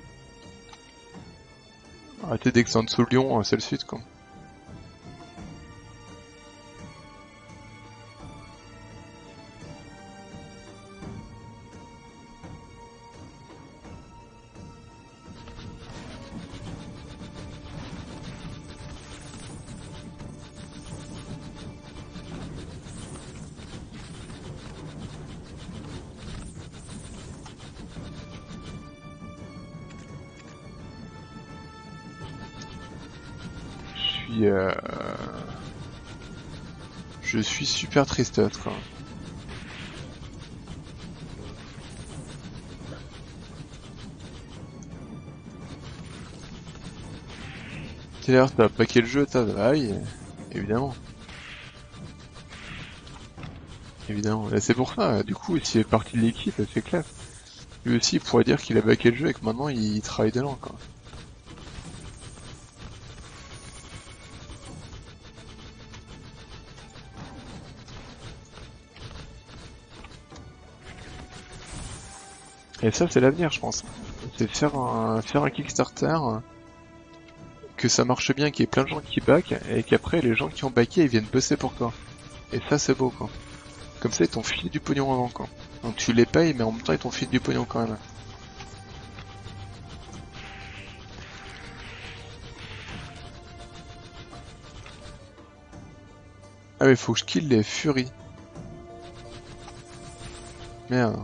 Arrêtez dès que c'est en dessous Lyon, c'est le sud quoi. Euh... Je suis super tristote quoi. T'es l'air t'as paqué le jeu, t'as... Ah oui, évidemment. Évidemment, c'est pour ça, du coup, s'il est parti de l'équipe, c'est clair. Lui aussi, il pourrait dire qu'il a baqué le jeu et que maintenant il travaille dedans quoi. Et ça, c'est l'avenir, je pense. C'est faire un, faire un Kickstarter, que ça marche bien, qu'il y ait plein de gens qui backent, et qu'après, les gens qui ont backé, ils viennent bosser pour toi. Et ça, c'est beau, quoi. Comme ça, ils t'ont filé du pognon avant, quoi. Donc tu les payes, mais en même temps, ils t'ont filé du pognon quand même. Ah mais faut que je kill les furies. Merde.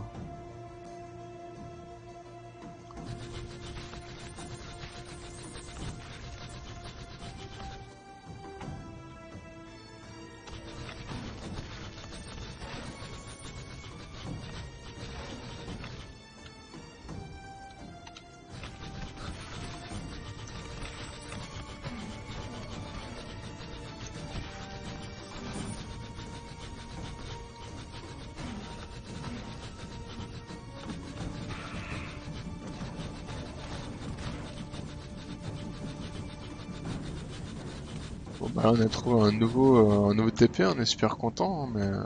Bon bah là on a trouvé un nouveau, euh, un nouveau T P, on est super content, hein, mais... Euh...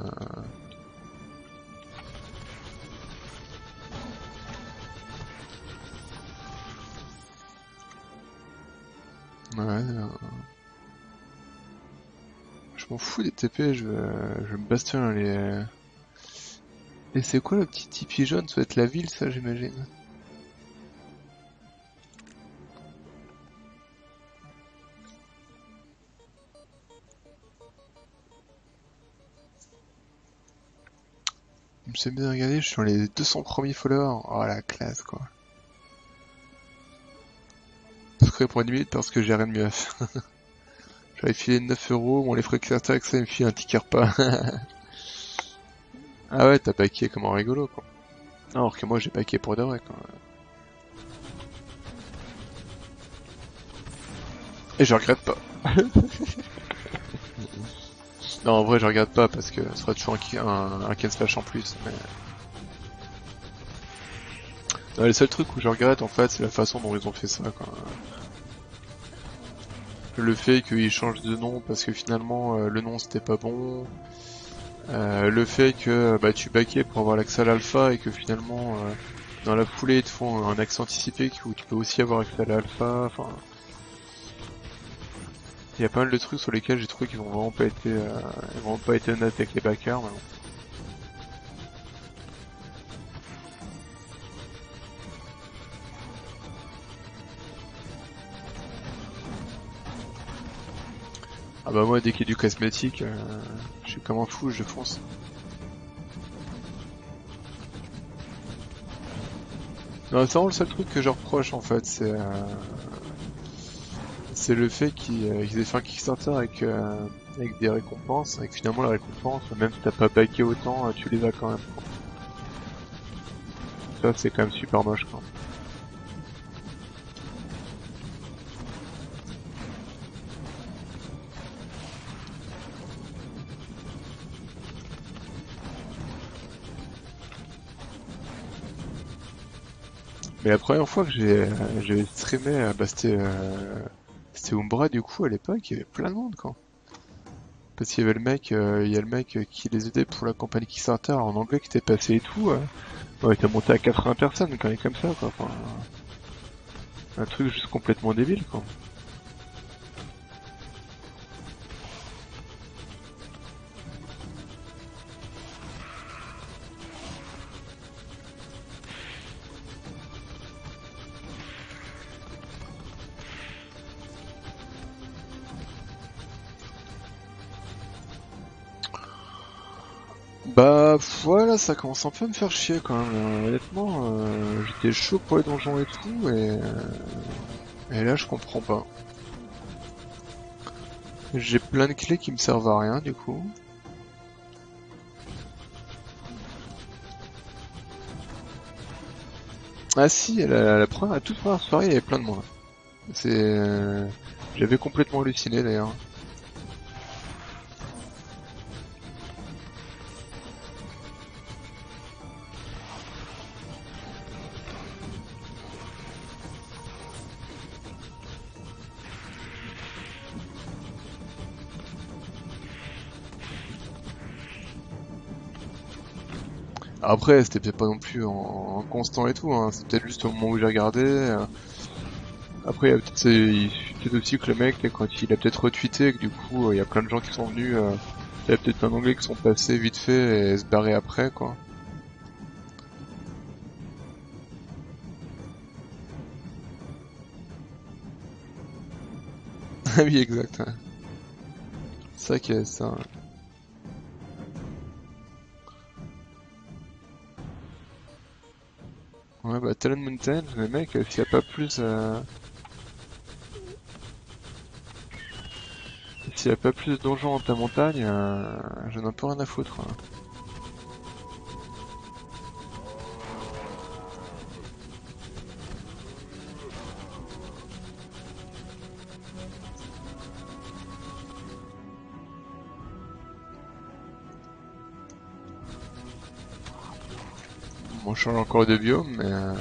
Ouais, euh... je m'en fous des T P, je vais, je vais me bastonner les... Et c'est quoi le petit tipi jaune? Ça doit être la ville ça j'imagine. Je me suis bien regardé, je suis sur les deux cents premiers followers. Oh la classe quoi. Je serais pour une minute parce que j'ai rien de mieux à faire. J'avais filé neuf euros, bon les frais que ça me file un ticket repas. Ah ouais, t'as paqué comme un rigolo quoi. Alors que moi j'ai paqué pour de vrai quoi. Et je regrette pas. Non, en vrai, je regarde pas parce que ce sera toujours un, un, un casse flash en plus. Mais... Non, le seul truc où je regrette en fait, c'est la façon dont ils ont fait ça, quoi. Le fait qu'ils changent de nom parce que finalement euh, le nom c'était pas bon. Euh, le fait que bah, tu backais pour avoir l'accès à l'alpha et que finalement euh, dans la foulée ils te font un accès anticipé où tu peux aussi avoir accès à l'alpha. Enfin, il y a pas mal de trucs sur lesquels j'ai trouvé qu'ils ont vraiment pas été, euh, ils ont vraiment pas été honnêtes avec les backers. Mais bon. Ah bah moi dès qu'il y a du cosmétique, euh, je suis comme un fou, je fonce. Non, c'est vraiment le seul truc que je reproche en fait, c'est euh, c'est le fait qu'ils euh, qu'ils aient fait un Kickstarter avec, euh, avec des récompenses, et que finalement la récompense, même si t'as pas backé autant, euh, tu les as quand même. Ça c'est quand même super moche quoi. Mais la première fois que j'ai euh, j'ai streamé, euh, bah c'était euh, c'était Umbra du coup à l'époque, il y avait plein de monde quoi. Parce qu'il y avait le mec, euh, il y a le mec euh, qui les aidait pour la campagne Kickstarter en anglais qui était passé et tout. Euh. Ouais, t'as monté à quatre-vingts personnes quand même comme ça quoi. Enfin, un truc juste complètement débile quoi. Bah voilà, ça commence un peu à me faire chier quand même. Euh, honnêtement, euh, j'étais chaud pour les donjons et tout, et, euh, et là je comprends pas. J'ai plein de clés qui me servent à rien du coup. Ah si, la, la première, la toute première soirée, il y avait plein de monde. C'est, euh, j'avais complètement halluciné d'ailleurs. Après, c'était peut-être pas non plus en, en constant et tout, hein. C'est peut-être juste au moment où j'ai regardé. euh. Après, il y a peut-être c'est- il suffit peut-être aussi que le mec, quand il a peut-être retweeté, et que du coup, euh, il y a plein de gens qui sont venus, euh, il y a peut-être plein d'anglais qui sont passés vite fait et se barrer après, quoi. Ah oui, exact, ouais. C'est ça qui est ça. Ouais, ouais bah Talon Mountain, le mec, euh, s'il y a pas plus, euh, s'il y a pas plus de donjons dans ta montagne, euh, j'en ai pas rien à foutre, hein. Bon, on change encore de biome, mais euh...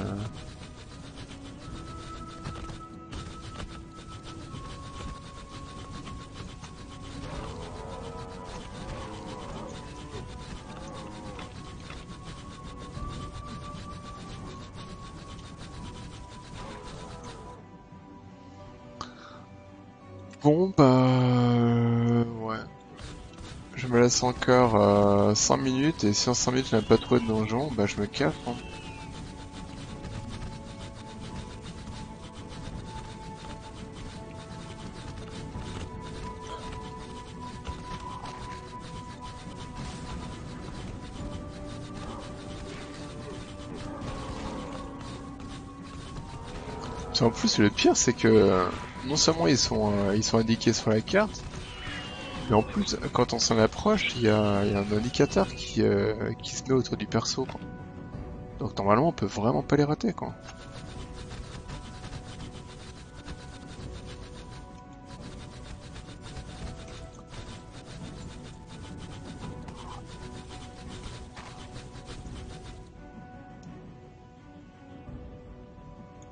Bon, bah... euh, ouais. Je me laisse encore euh, cinq minutes, et si en cinq minutes je n'ai pas trouvé de donjon, bah je me casse, hein. Puis en plus, le pire, c'est que euh, non seulement ils sont, euh, ils sont indiqués sur la carte, mais en plus, quand on s'en approche, il y a, il y a un indicateur qui, euh, qui se met autour du perso, quoi. Donc normalement, on peut vraiment pas les rater, quoi.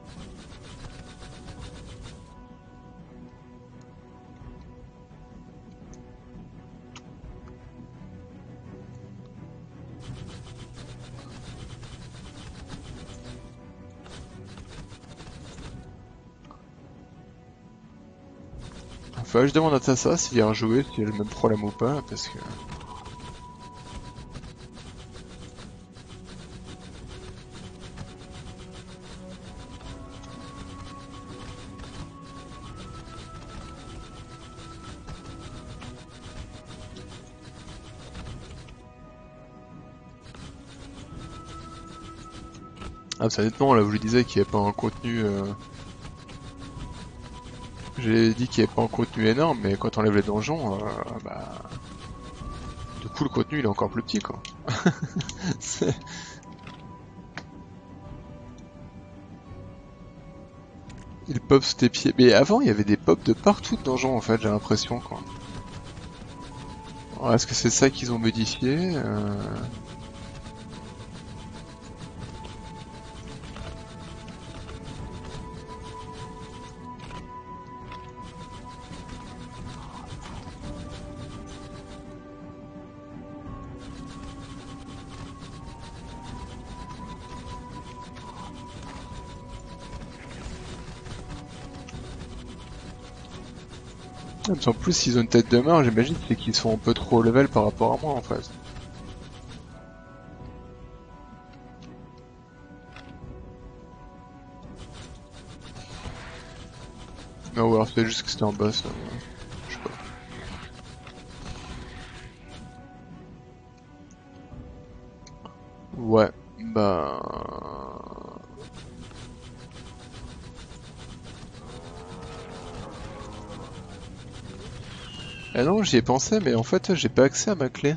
Enfin, je demande à Tassa s'il a rejoué, s'il a le même problème ou pas, parce que... Ah, ça honnêtement, là où je disais qu'il n'y avait pas un contenu... Euh... J'ai dit qu'il n'y avait pas un contenu énorme, mais quand on enlève les donjons, euh, bah... Du coup, le contenu, il est encore plus petit, quoi. Il pop sous tes pieds. Mais avant, il y avait des pops de partout de donjons, en fait, j'ai l'impression, quoi. Alors, est-ce que c'est ça qu'ils ont modifié euh... En plus, s'ils ont une tête de mort, j'imagine c'est qu'ils sont un peu trop level par rapport à moi, en fait. Non, ou alors c'est juste que c'était en boss. Euh, je sais pas. Ouais, bah... Ah non, j'y ai pensé, mais en fait, j'ai pas accès à ma clé.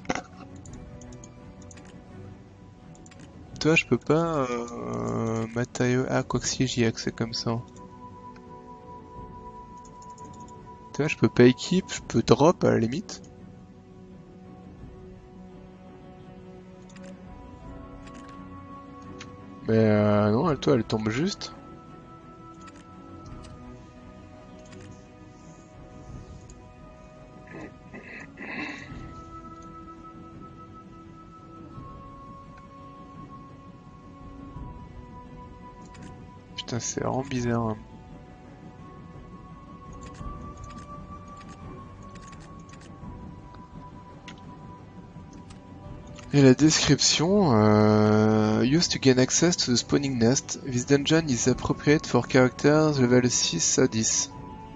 Toi, je peux pas... Euh... Matériaux... Ah, quoi que si, j'y ai accès comme ça. Toi, je peux pas équipe, je peux drop à la limite. Mais euh, non, elle, toi, elle tombe juste. Putain, c'est vraiment bizarre. Hein. Et la description, euh, used to gain access to the spawning nest. This dungeon is appropriate for characters level six à dix.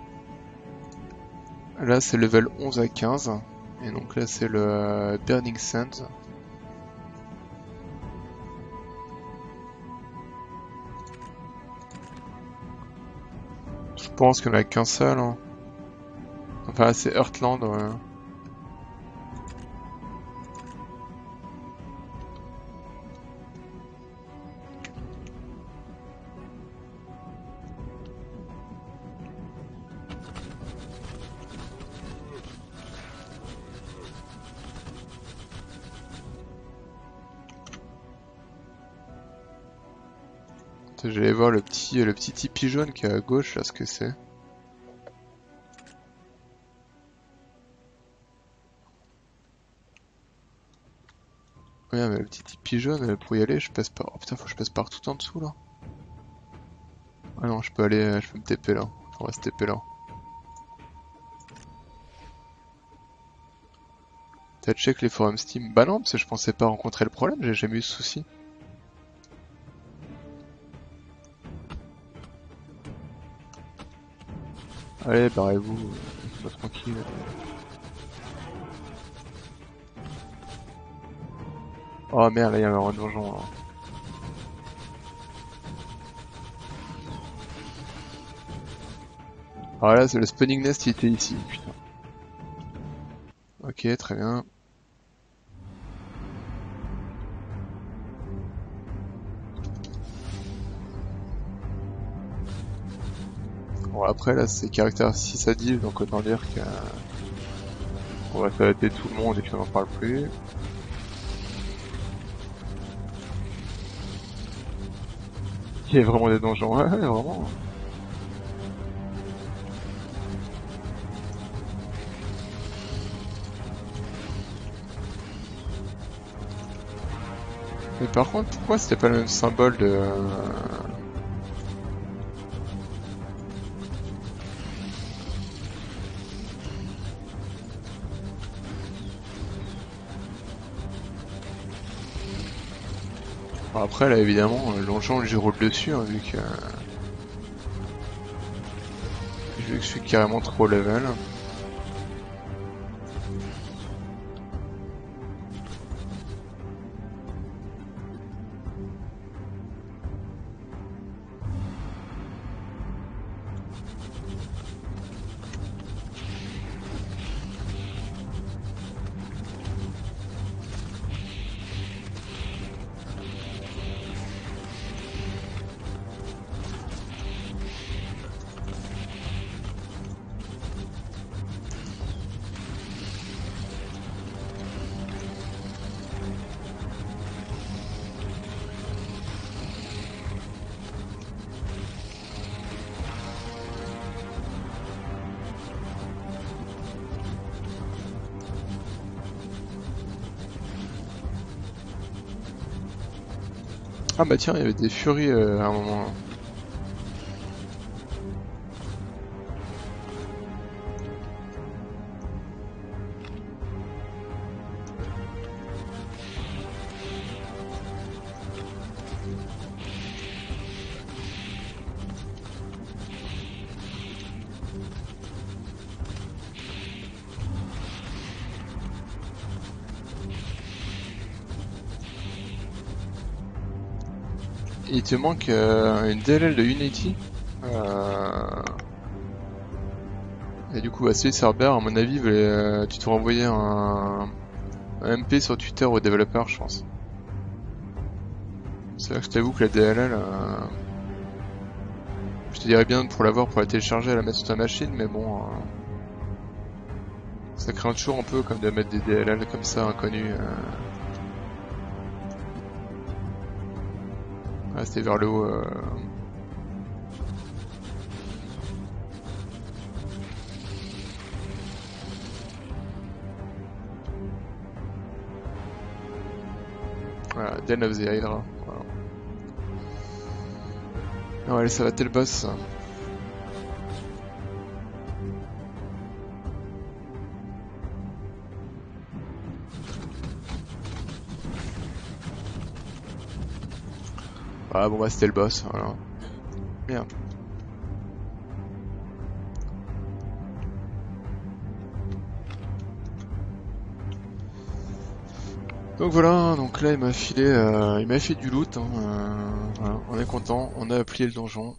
Là c'est level onze à quinze. Et donc là c'est le Burning Sands. Je pense qu'il n'y en a qu'un seul. Hein. Enfin c'est Heartland. Ouais. J'allais voir le petit, le petit tipi jaune qui est à gauche, là, ce que c'est. Ouais, mais le petit tipi jaune, pour y aller, je passe par... Oh putain, faut que je passe par tout en dessous, là. Ah non, je peux aller, je peux me T P là. On va se T P là. T'as check les forums Steam? Bah non, parce que je pensais pas rencontrer le problème, j'ai jamais eu ce souci. Allez, barrez-vous, laissez-moi tranquille. Oh merde, là il y a un donjon là. Ah là, c'est le spawning nest, il était ici, putain. Ok, très bien. Bon après là c'est caractère six à dix, donc autant dire qu'on va s'arrêter tout le monde et puis on n'en parle plus. y a vraiment des donjons, ouais, ouais, vraiment. Mais par contre, pourquoi c'était pas le même symbole de... Bon, après là évidemment, l'enchant j'y roule dessus hein, vu que... Vu que je suis carrément trop level. Ah bah tiens, il y avait des furies euh, à un moment. Il te manque euh, une D L L de Unity. Euh... Et du coup, Ashley Cerber, à mon avis, voulait, euh, tu te renvoyer un... un M P sur Twitter aux développeurs, je pense. C'est là que je t'avoue que la D L L, euh... je te dirais bien pour l'avoir, pour la télécharger, à la mettre sur ta machine, mais bon... Euh... Ça craint toujours un peu comme de mettre des D L L comme ça, inconnus. Euh... Ah, c'était vers le haut. Euh... Voilà, Den of the Hydra. Voilà. Non, allez, ça va, t'es le boss. Ah bon bah c'était le boss, voilà. Merde. Donc voilà, donc là il m'a filé, euh, il m'a fait du loot, hein, euh, voilà, on est content, on a plié le donjon.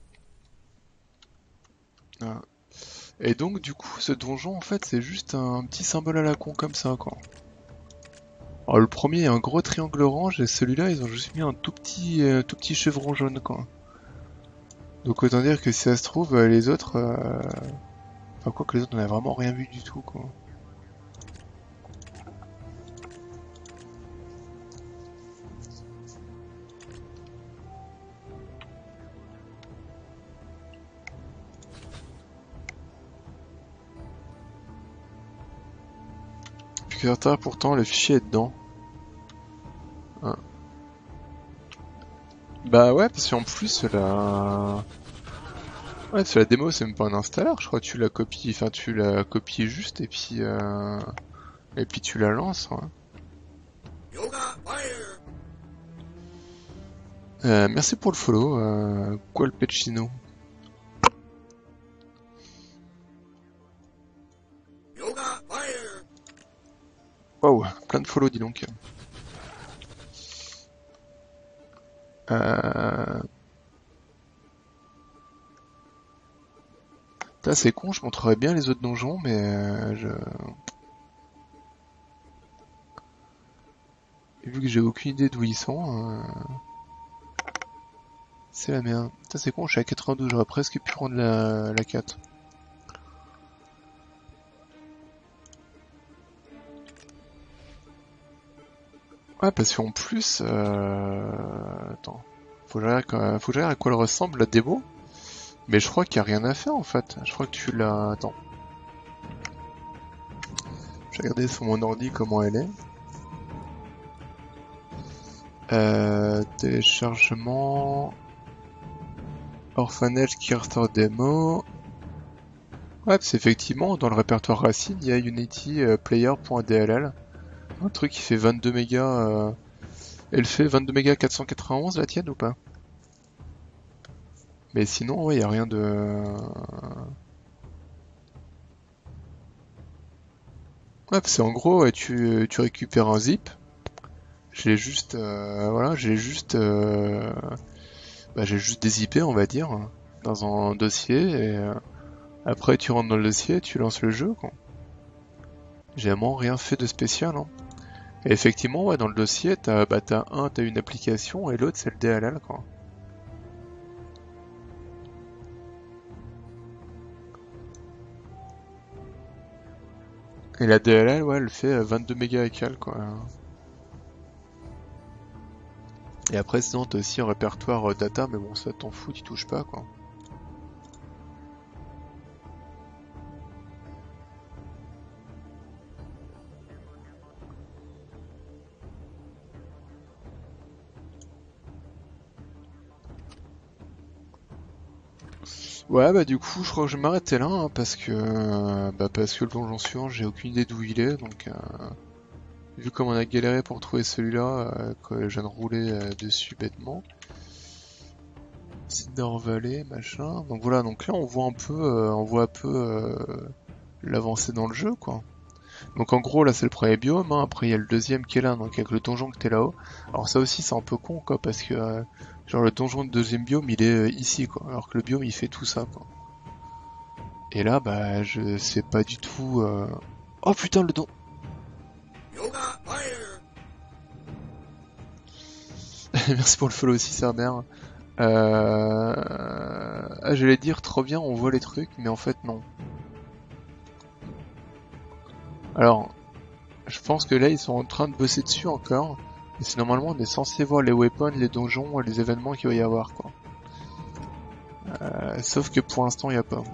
Voilà. Et donc du coup ce donjon en fait c'est juste un petit symbole à la con comme ça quoi. Alors le premier est un gros triangle orange et celui-là ils ont juste mis un tout petit, euh, tout petit chevron jaune quoi. Donc autant dire que si ça se trouve euh, les autres, euh... enfin quoi que les autres on a vraiment rien vu du tout quoi. Puis que pourtant le fichier est dedans. Hein. Bah ouais parce qu'en plus la... Ouais, parce que la démo c'est même pas un installeur, je crois que tu la copies, enfin tu la copies juste et puis euh... et puis tu la lances. Ouais. Euh, merci pour le follow, euh, Qualpecino. Waouh, plein de follow dis donc. Euh... C'est con, je montrerais bien les autres donjons, mais euh, je... vu que j'ai aucune idée d'où ils sont, euh... c'est la merde. C'est con, je suis à quatre-vingt-douze, j'aurais presque pu prendre la, la quatre. Ouais, parce qu'en plus... Euh... Attends. Faut que je regarde, quand- faut que je regarde à quoi elle ressemble la démo. Mais je crois qu'il n'y a rien à faire en fait. Je crois que tu l'as... Attends. Je vais regarder sur mon ordi comment elle est. Euh, téléchargement... Orphanage Kickstarter Demo... Ouais, c'est effectivement, dans le répertoire Racine, il y a Unity euh, Player.dll. Un truc qui fait vingt-deux mégas... Euh... Elle fait vingt-deux mégas quatre cent quatre-vingt-onze la tienne ou pas? Mais sinon, ouais, il n'y a rien de... Ouais, c'est en gros, ouais, tu, tu récupères un zip. Je l'ai juste... Euh, voilà, j'ai juste... Euh... Bah, j'ai juste dézippé, on va dire, dans un dossier, et euh, après tu rentres dans le dossier, tu lances le jeu, quoi. J'ai vraiment rien fait de spécial, hein. Et effectivement, ouais, dans le dossier, t'as bah, t'as un, t'as une application, et l'autre, c'est le D L L, quoi. Et la D L L, ouais, elle fait vingt-deux mégas et cal, quoi. Et après, sinon, t'as aussi un répertoire euh, data, mais bon, ça t'en fout, tu touches pas, quoi. Ouais, bah du coup, je crois que je vais m'arrêter là, hein, parce que euh, bah parce que le donjon suivant, j'ai aucune idée d'où il est, donc euh, vu comme on a galéré pour trouver celui-là, euh, que je viens de rouler euh, dessus bêtement. Cinder Valley, machin. Donc voilà, donc là on voit un peu, euh, on voit un peu euh, l'avancée dans le jeu, quoi. Donc en gros là c'est le premier biome, hein. Après il y a le deuxième qui est là, donc avec le donjon que t'es là-haut. Alors ça aussi c'est un peu con, quoi, parce que euh, genre le donjon de deuxième biome il est euh, ici, quoi, alors que le biome il fait tout ça, quoi. Et là, bah, je sais pas du tout... euh, Oh putain, le don... Merci pour le follow aussi, Cerber. Euh... Ah, j'allais dire, trop bien, on voit les trucs, mais en fait, non. Alors, je pense que là, ils sont en train de bosser dessus encore. Et c'est normalement, on est censé voir les weapons, les donjons, les événements qu'il va y avoir, quoi. Euh, sauf que pour l'instant, il n'y a pas.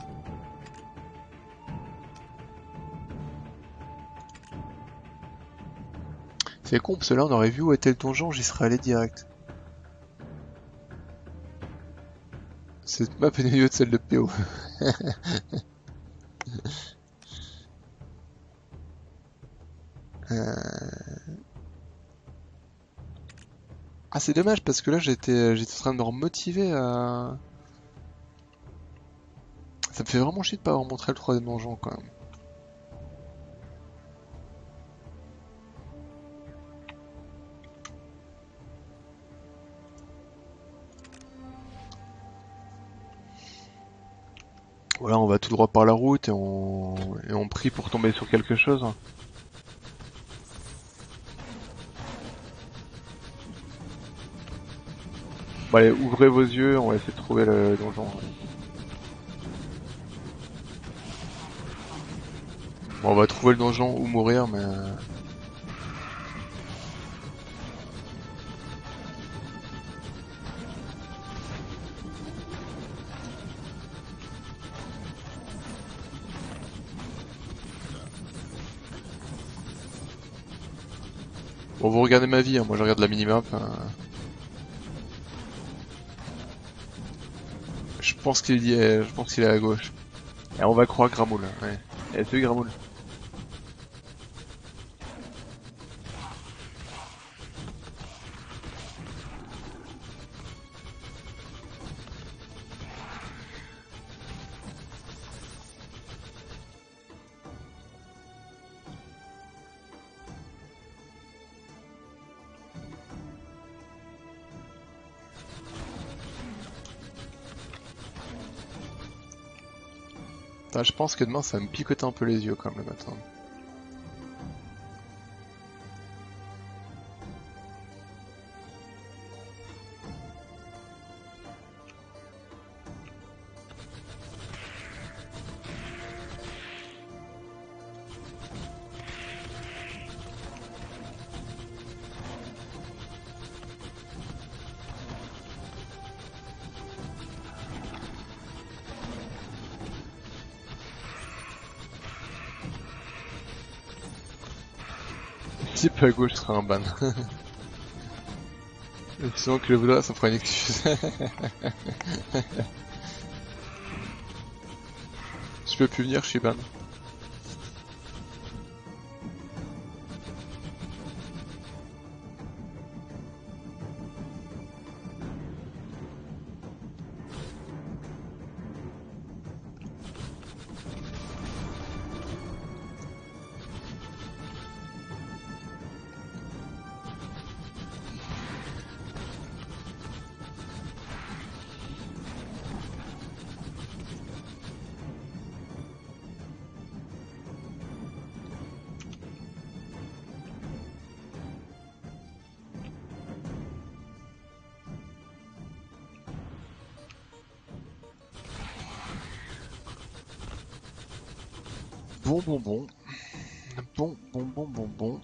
C'est con, parce que là, on aurait vu où était le donjon, j'y serais allé direct. Cette map est mieux de celle de P O. euh... Ah, c'est dommage parce que là j'étais j'étais en train de me remotiver à... Ça me fait vraiment chier de pas avoir montré le troisième donjon quand même. Voilà, on va tout droit par la route et on, et on prie pour tomber sur quelque chose. Bon allez, ouvrez vos yeux, on va essayer de trouver le donjon. Bon, on va trouver le donjon ou mourir, mais... Bon, vous regardez ma vie, hein, moi je regarde la minimap. Hein. Je pense qu'il y est, je pense qu'il est à gauche. Et on va croire Gramoul, ouais. Et salut Gramoul. Putain, je pense que demain ça va me picoter un peu les yeux quand même le matin. Type à gauche sera un ban. Et sinon que le voudra, ça fera une excuse. Je peux plus venir, je suis ban. Bon, bon, bon. Bon, bon, bon, bon, bon.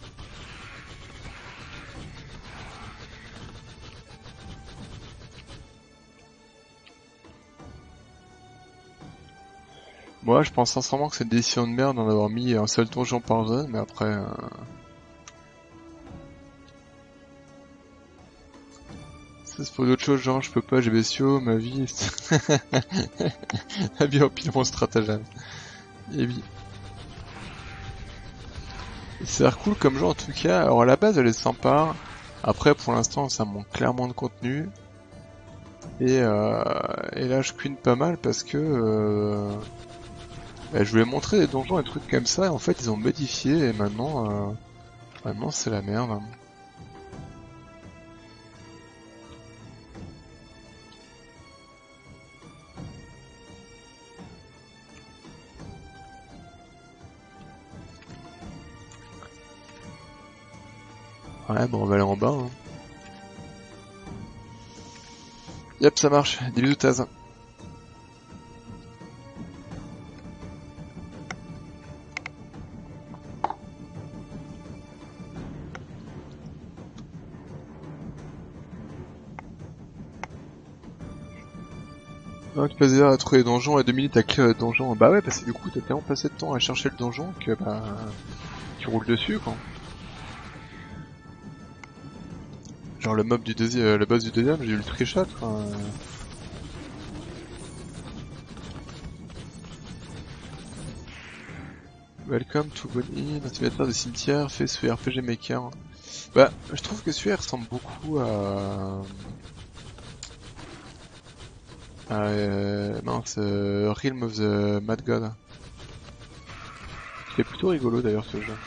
Moi, je pense sincèrement que c'est une décision de merde d'en avoir mis un seul donjon par zone, mais après... Euh... Ça, c'est pour d'autres choses, genre je peux pas, j'ai bestiaux, ma vie... Ma vie empile mon stratagème. Et oui. Ça a l'air cool comme jeu en tout cas, alors à la base elle est sympa, après pour l'instant ça manque clairement de contenu, et, euh, et là je queen pas mal parce que euh, bah, je voulais montrer des donjons et des trucs comme ça, et en fait ils ont modifié et maintenant, euh, maintenant c'est la merde. Ouais bon on va aller en bas. Hein. Yep ça marche, des bisous Taz. Non, tu passes des heures à trouver les donjons et deux minutes à clear le donjon. Bah ouais, parce que du coup t'as tellement passé de temps à chercher le donjon que bah tu roules dessus quoi. Genre le mob du deuxième, le boss du deuxième, j'ai eu le trichot quoi. Welcome to Bonnie, l'instimateur des cimetières, fait sous R P G Maker. Bah, je trouve que celui-là ressemble beaucoup à... à euh, mince, euh, Realm of the Mad God. C'est plutôt rigolo d'ailleurs ce jeu.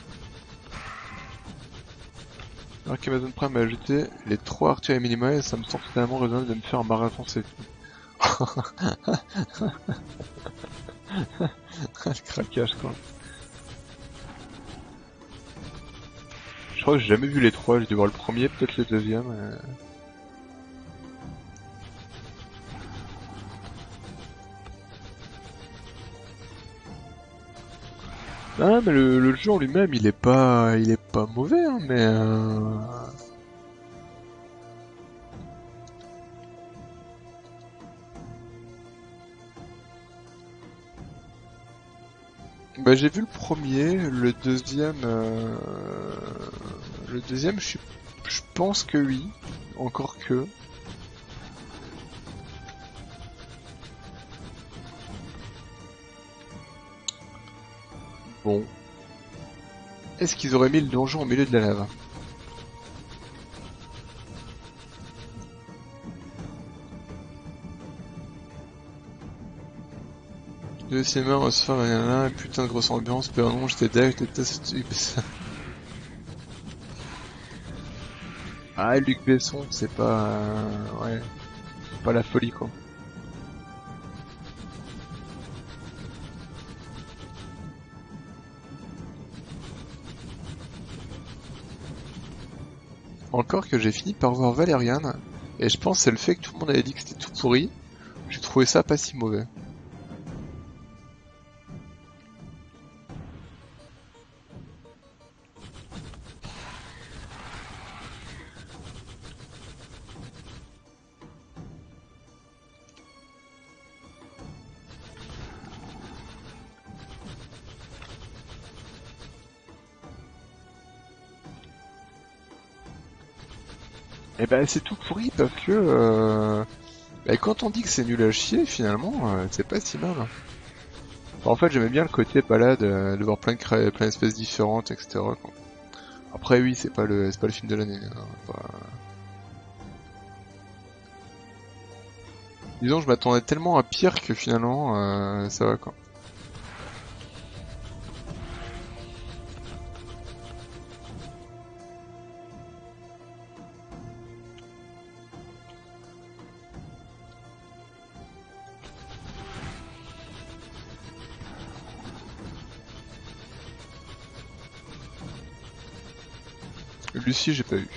Alors qu'Amazon Prime m'a ajouté les trois Arthur et Minima, ça me semble totalement raisonnable de me faire un marathon c'est tout. Le craquage quoi. Je crois que j'ai jamais vu les trois, j'ai dû voir le premier, peut-être le deuxième. Euh... Ah mais le, le jeu en lui-même il est pas il est pas mauvais hein, mais euh... Bah j'ai vu le premier, le deuxième euh... le deuxième je suis je pense que oui, encore que. Bon. Est-ce qu'ils auraient mis le donjon au milieu de la lave? De ses mains, on se fait un putain de grosse ambiance, mais non, j'étais deck, je déteste ça. Ah, Luc Besson, c'est pas... Euh, ouais, c'est pas la folie quoi. Encore que j'ai fini par voir Valérian, et je pense que c'est le fait que tout le monde avait dit que c'était tout pourri, j'ai trouvé ça pas si mauvais. Et bah c'est tout pourri parce que euh, bah, quand on dit que c'est nul à chier, finalement, euh, c'est pas si mal. Enfin, en fait, j'aimais bien le côté balade, euh, de voir plein de cré... plein d'espèces différentes, et cetera quoi. Après oui, c'est pas le c'est pas le film de l'année. Hein, pas... Disons, je m'attendais tellement à pire que finalement, euh, ça va quoi. Lucie, j'ai pas eu.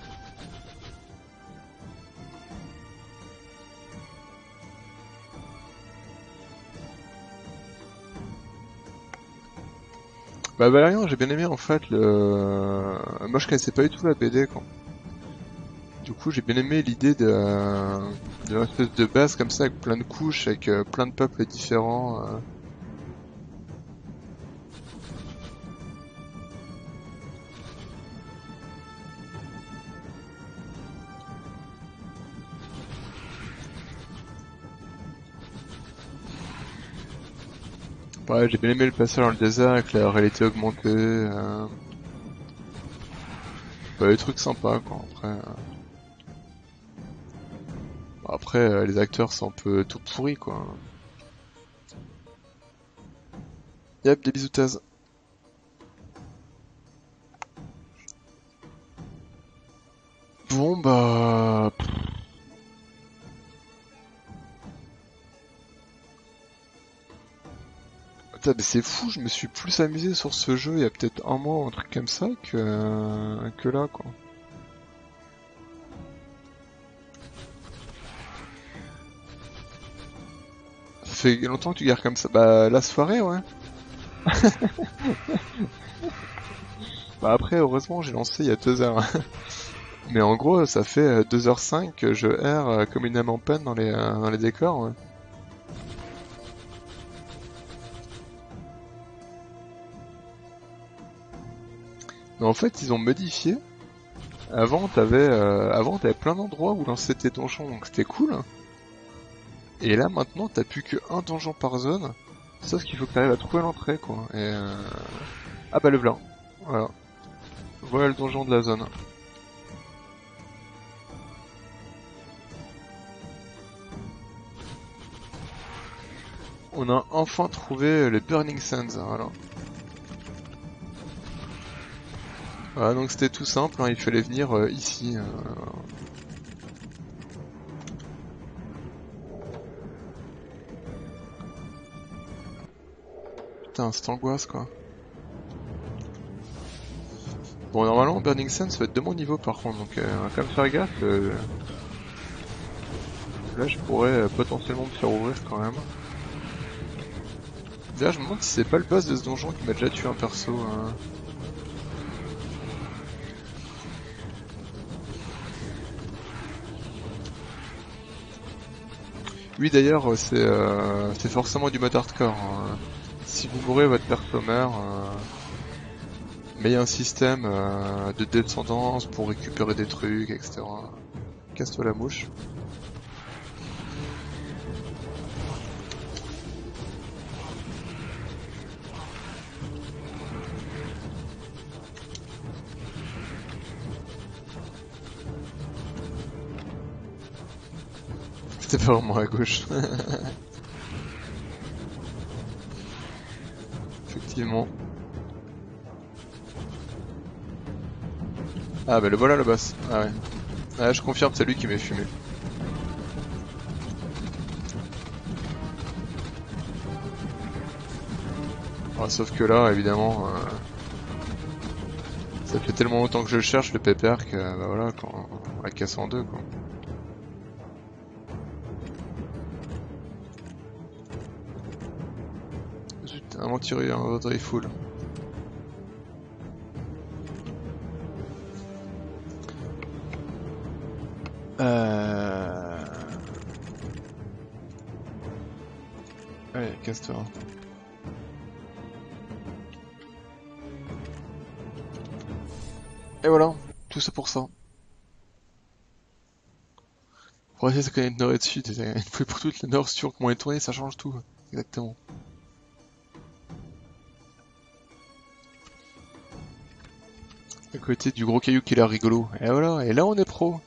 Bah Valérian, j'ai bien aimé en fait le... Moi je connaissais pas du tout la B D quoi. Du coup j'ai bien aimé l'idée de... d'une espèce de base comme ça avec plein de couches, avec euh, plein de peuples différents. euh. Ouais, j'ai bien aimé le passage dans le désert avec la réalité augmentée. Euh... Bah, des trucs sympas quoi après. euh. Après euh, les acteurs sont un peu tout pourris quoi. Yep, des bisous Taz. Bon bah... Putain, mais c'est fou, je me suis plus amusé sur ce jeu il y a peut-être un mois ou un truc comme ça que, que là quoi. Ça fait longtemps que tu gardes comme ça. Bah la soirée ouais. Bah après heureusement j'ai lancé il y a deux heures. Mais en gros ça fait euh, deux heures cinq que je erre euh, comme une âme en peine dans les, euh, dans les décors ouais. Mais en fait ils ont modifié. Avant t'avais euh, avant t'avais plein d'endroits où lancer tes donjons donc c'était cool. Et là maintenant t'as plus que un donjon par zone. Sauf qu'il faut que t'arrives à trouver l'entrée quoi. Et euh... Ah bah le blanc. Voilà. Voilà le donjon de la zone. On a enfin trouvé les Burning Sands, voilà. Voilà, donc c'était tout simple, hein, il fallait venir euh, ici. Euh... Putain, cette angoisse quoi. Bon, normalement, Burning Sands ça va être de mon niveau par contre, donc euh, on va quand même faire gaffe. Euh... Là, je pourrais euh, potentiellement me faire ouvrir quand même. D'ailleurs, je me demande si c'est pas le boss de ce donjon qui m'a déjà tué un perso. Hein. Oui, d'ailleurs, c'est euh, c'est forcément du mode hardcore. Hein. Si vous mourrez, votre perso meurt. Euh... Mais il y a un système euh, de descendance pour récupérer des trucs, et cetera. Casse-toi la mouche. C'était pas vraiment à gauche. Effectivement. Ah bah le voilà le boss. Ah ouais. Ah je confirme, c'est lui qui m'a fumé. Ah, sauf que là, évidemment, euh, ça fait tellement longtemps que je le cherche le pépère que bah voilà, quand on la casse en deux quoi. Zut, un aventurier, un autre full. Euh... Allez, casse-toi. Et voilà, tout ça pour ça. Pour essayer de se connaître nord et de sud, une fois pour toutes, le nord sur comment est tourné, ça change tout. Exactement. À côté du gros caillou qui a l'air rigolo. Et voilà, et là on est pro.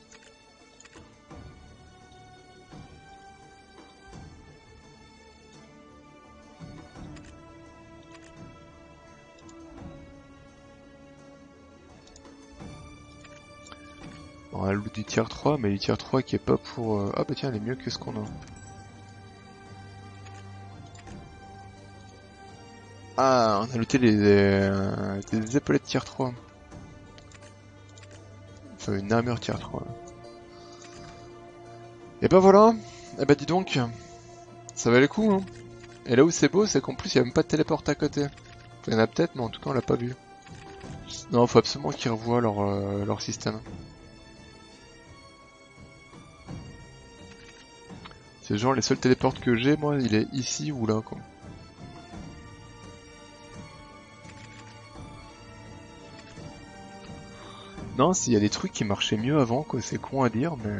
On a le loot du tier trois, mais du tier trois qui est pas pour... Euh... Ah bah tiens, elle est mieux que ce qu'on a. Ah, on a looté les, euh, des épaulettes tier trois. Enfin, une armure tier trois. Et bah voilà. Et bah dis donc, ça valait le coup, hein. Et là où c'est beau, c'est qu'en plus il y a même pas de téléport à côté. Il y en a peut-être, mais en tout cas on l'a pas vu. Non, faut absolument qu'ils revoient leur, euh, leur système. C'est genre les seuls téléports que j'ai, moi, il est ici ou là, quoi. Non, s'il y a des trucs qui marchaient mieux avant, quoi, c'est con à dire, mais...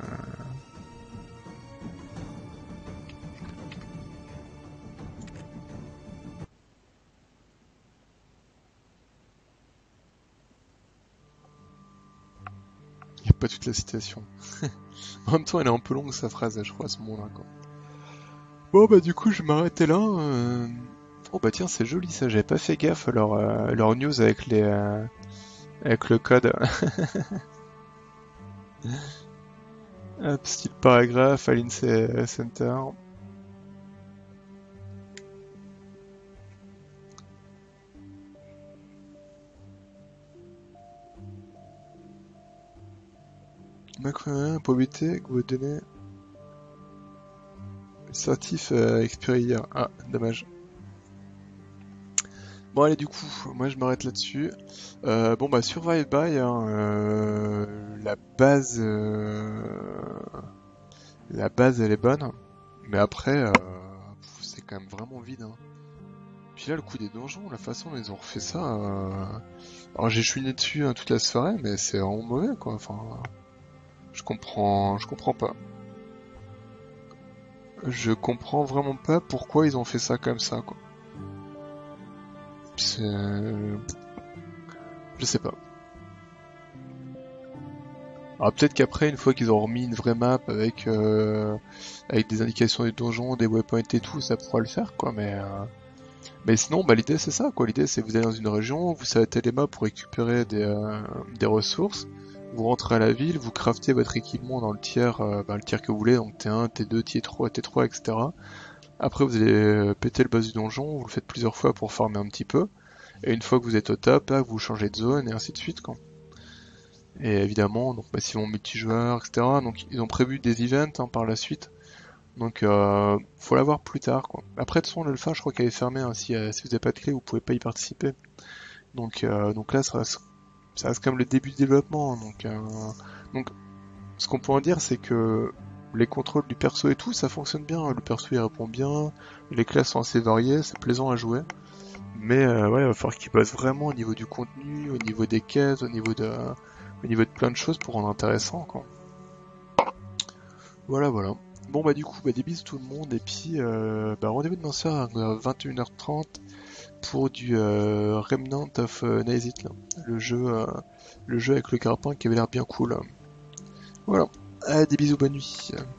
Il n'y a pas toute la citation. En même temps, elle est un peu longue, sa phrase, je crois, à ce moment-là, quoi. Bon, bah du coup, je vais m'arrêter là. euh. Oh bah tiens, c'est joli ça, j'avais pas fait gaffe à leur, euh, leur news avec les... euh, avec le code. Hop, style paragraphe, Aline Center. Macron, probabilité que vous donnez certif euh, expiré hier. Ah, dommage. Bon allez, du coup, moi je m'arrête là-dessus. Euh, bon bah Survive By, hein, euh, la base, euh, la base elle est bonne, mais après euh, pff, c'est quand même vraiment vide. Hein. Puis là le coup des donjons, la façon dont ils ont refait ça, euh... alors j'ai chouiné dessus hein, toute la soirée, mais c'est vraiment mauvais quoi. Enfin, je comprends, je comprends pas. Je comprends vraiment pas pourquoi ils ont fait ça comme ça quoi. C'est, je sais pas. Alors peut-être qu'après, une fois qu'ils auront remis une vraie map avec euh, avec des indications des donjons, des waypoints et tout, ça pourra le faire quoi. Mais euh, mais sinon, bah l'idée c'est ça quoi. L'idée c'est vous allez dans une région, vous savez les maps pour récupérer des euh, des ressources, vous rentrez à la ville, vous craftez votre équipement dans le tiers, euh, bah, le tiers que vous voulez, donc T un, T deux, T trois, T trois, et cetera. Après vous allez euh, péter le boss du donjon, vous le faites plusieurs fois pour farmer un petit peu, et une fois que vous êtes au top, là, vous changez de zone et ainsi de suite quoi. Et évidemment, donc massivement multijoueur, et cetera. Donc ils ont prévu des events hein, par la suite. Donc euh, faut la voir plus tard quoi. Après de toute façon l'alpha je crois qu'elle est fermée, hein. si, euh, si vous n'avez pas de clé vous pouvez pas y participer. Donc euh, donc là ça reste, ça reste quand même le début du développement. Hein. Donc, euh, donc ce qu'on peut en dire c'est que les contrôles du perso et tout ça fonctionne bien. Le perso il répond bien, les classes sont assez variées, c'est plaisant à jouer. Mais euh, ouais il va falloir qu'ils bossent vraiment au niveau du contenu, au niveau des quêtes, au niveau de au niveau de plein de choses pour rendre intéressant quoi. Voilà voilà. Bon bah du coup bah des bisous tout le monde et puis euh, bah, rendez-vous demain soir à vingt et une heures trente pour du euh, Remnant of euh, Nazit là. Le jeu euh, le jeu avec le carpin qui avait l'air bien cool. Voilà. Allez, des bisous, bonne nuit.